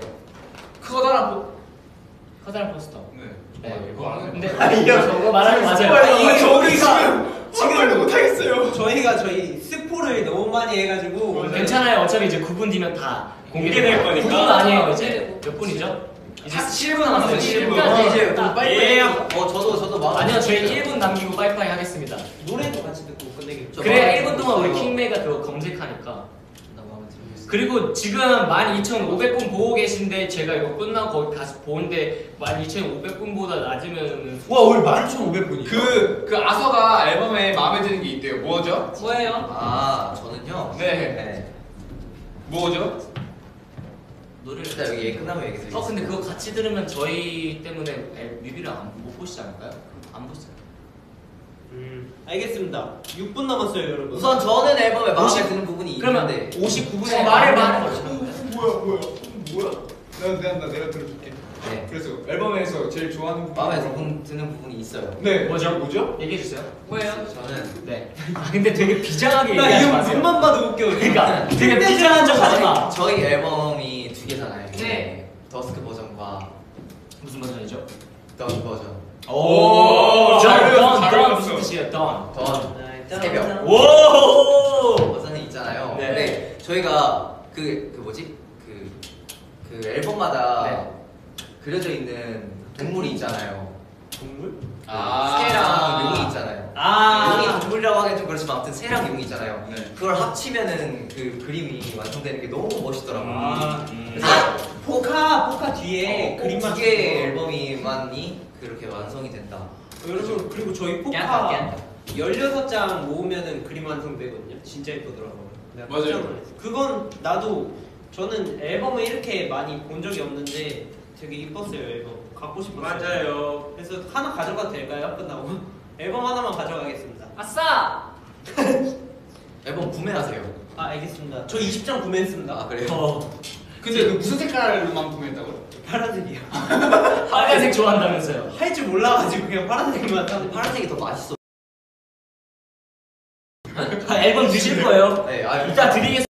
커다란 포스터. 네. 네. 이거 안 근데 이거 저거 말하는 거 맞아요. 저희가 지금 못하겠어요. 저희 스포를 너무 많이 해가지고 괜찮아요. 어차피 이제 9분 뒤면 다 공개될 거니까. 9분 아니에요. 이제 몇 분이죠? 이제 7분 남았어요. 7분. 이제 빨리. 예. 저도 마음. 아니요, 저희 1분 남기고 빠이빠이 하겠습니다. 노래도 같이 듣고 끝내겠죠. 그래 1분 동안 우리 킹메이가 그거 검색하니까. 그리고 지금 12,500분 보고 계신데 제가 이거 끝나고 거기 가서 보는데 12,500분보다 낮으면 와, 우리 11,500분이요. 그 아서가 앨범에 마음에 드는 게 있대요. 뭐죠? 뭐예요? 저는요. 네. 뭐죠? 노래를 일단 여기 얘기 끝나면 얘기해주세요. 근데 그거 같이 들으면 저희 때문에 뮤비를 못 보시지 않을까요? 안 보세요. 알겠습니다. 6분 남았어요, 여러분. 우선 저는 앨범에 마음에 50 드는 부분이 그러면 있는데 59분에 뭐야? 내가 들어줄게. 네. 그래서 앨범에서 제일 좋아하는 부분. 마음에 드는 부분이 있어요. 네. 뭐죠? 얘기해 주세요. 뭐예요? 저는 네. 근데 되게 비장하게 나 얘기하지 이거 마세요. 눈만 봐도 웃겨. 그러니까 되게 비장한 척 하지 마. 저희 앨범이 2개잖아요. 네. 더스크 버전과 무슨 버전이죠? 던 버전. 오, 잘 배웠어, 잘 던 배웠어. 무슨 뜻이에요? 던. 던 새벽 오! 버전이 있잖아요. 네. 근데 저희가 그 뭐지? 그 앨범마다 네. 그려져 있는 동물이 있잖아요. 동물? 새랑 용이 있잖아요. 용이 동물이라고 하기엔 좀 그렇지만 아무튼 새랑 용이 있잖아요. 네. 그걸 합치면은 그 그림이 완성되는 게 너무 멋있더라고요. 그래서 포카 뒤에 그림만 2개의 앨범이만이 그렇게 완성이 된다. 여러분 그리고 저희 깬다. 16장 모으면은 그림 완성되거든요. 진짜 예쁘더라고요. 내가 맞아요. 깜짝 놀랐어요. 그건 나도 저는 앨범을 이렇게 많이 본 적이 없는데 되게 이뻤어요. 앨범 갖고 싶었어요. 맞아요. 그래서 하나 가져가도 될까요? 끝나고 앨범 하나만 가져가겠습니다. 아싸! 앨범 구매하세요. 아 알겠습니다. 저 20장 구매했습니다. 아 그래요? 근데 그 무슨 색깔로만 구매했다고요? 파란색이요. 빨간색 좋아한다면서요? 할 줄 몰라가지고 그냥 파란색만 사는. 파란색이 더 맛있어. 앨범 드실 거예요? 네, 이따 드리겠습니다.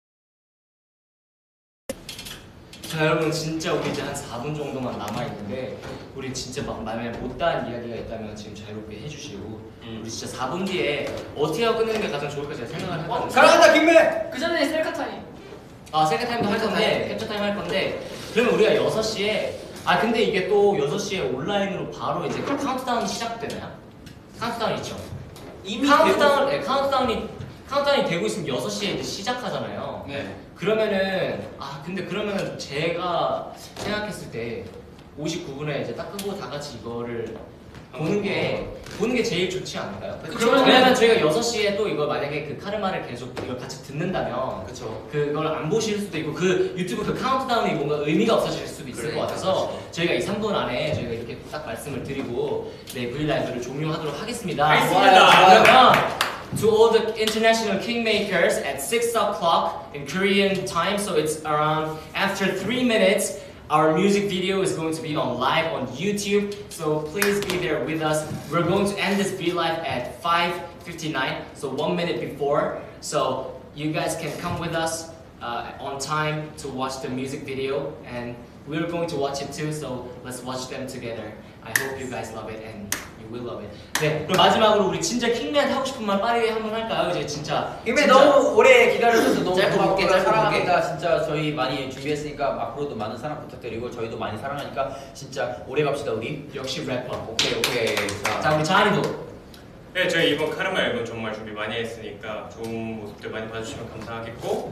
자 여러분 진짜 우리 이제 한 4분 정도만 남아있는데 우리 진짜 막 만약에 못다한 이야기가 있다면 지금 자유롭게 해주시고 우리 진짜 4분 뒤에 어떻게 하고 끝내는 게 가장 좋을까 제가 생각을 해봤는데 사랑한다 김매. 그 전에 셀카 타임. 아 셀카타임도 할 건데 캡처 타임 할 건데 그러면 우리가 6시에 아 근데 이게 또 6시에 온라인으로 바로 이제 그 카운트다운이 시작되나요? 카운트다운 있죠? 이미 카운트다운, 네, 카운트다운이 되고 있으면 6시에 이제 시작하잖아요. 네. 그러면은 아 근데 그러면은 제가 생각했을 때 59분에 이제 딱 끄고 다 같이 이거를 보는 게 제일 좋지 않을까요? 왜냐면 저희가 6시에 또 이거 만약에 그 카르마를 계속 이걸 같이 듣는다면 그렇죠. 그걸 안 보실 수도 있고 그 유튜브 그 카운트다운이 뭔가 의미가 없어질 수도 있을 것 같아서 저희가 이 3분 안에 저희가 이렇게 딱 말씀을 드리고 네 브이라이브를 종료하도록 하겠습니다. 알겠습니다. 그러면 to all the international kingmakers at 6 o'clock in Korean time, so it's around after 3 minutes. Our music video is going to be on live on YouTube, so please be there with us. We're going to end this V Live at 5:59, so 1 minute before. So you guys can come with us on time to watch the music video, and we're going to watch it too. So let's watch them together. I hope you guys love it, and you will love it. 네, 그럼 마지막으로 우리 진짜 킹맨한테 하고 싶은 말 빠르게 한번 할까요? 이제 진짜. 김매 너무 오래 기다려줘서 너무 짧고 굵게 고맙고요. 짧고 굵게 사랑합니다. 진짜 저희 많이 준비했으니까 앞으로도 많은 사랑 부탁드리고 저희도 많이 사랑하니까 진짜 오래 갑시다 우리. 역시 래퍼. 오케이. 자 우리 자한이도. 네, 저희 이번 카르마 앨범 정말 준비 많이 했으니까 좋은 모습들 많이 봐주시면 감사하겠고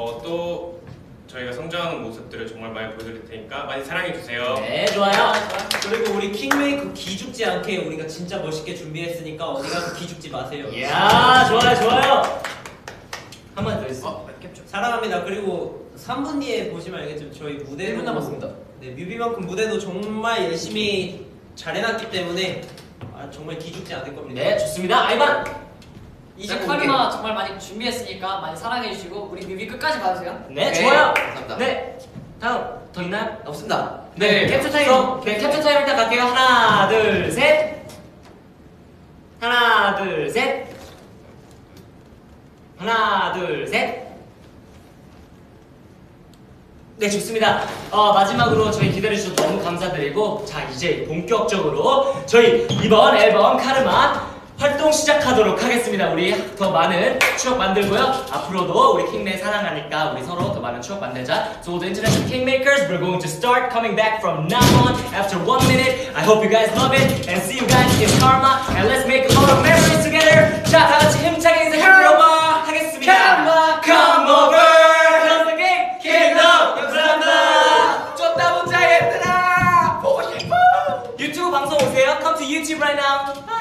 또 저희가 성장하는 모습들을 정말 많이 보여드릴 테니까 많이 사랑해주세요. 네, 좋아요. 그리고 우리 킹메이커 기죽지 않게 우리가 진짜 멋있게 준비했으니까 어디 가서 기죽지 마세요. 이야, 좋아요. 한 번 더 있어. 사랑합니다. 그리고 3분 뒤에 보시면 알겠지만 저희 무대도 1분 남았습니다. 네, 뮤비만큼 무대도 정말 열심히 잘 해놨기 때문에 정말 기죽지 않을 겁니다. 네, 좋습니다. 아이반. 이제 카르마 정말 많이 준비했으니까 많이 사랑해주시고 우리 뮤비 끝까지 봐주세요. 네, 오케이. 좋아요. 감사합니다. 네, 다음 더 있나요? 없습니다. 네, 캡처 타임. 네, 캡처 타임 일단 갈게요. 하나, 둘, 셋. 하나, 둘, 셋. 하나, 둘, 셋. 네, 좋습니다. 마지막으로 저희 기다려주셔서 너무 감사드리고 자, 이제 본격적으로 저희 이번 앨범 카르마 활동 시작하도록 하겠습니다. 우리 더 많은 추억 만들고요. 앞으로도 우리 킹맨 사랑하니까 우리 서로 더 많은 추억 만들자. So the international kingmakers, we're going to start coming back from now on after 1 minute. I hope you guys love it and see you guys in Karma and let's make a lot of memories together. 자, 다 같이 힘차게 인사해보려고 하겠습니다. Come over. 킹덤 감사합니다. 쫓다 보자 얘들아. 보고 싶어. 유튜브 방송 오세요. Come to YouTube right now.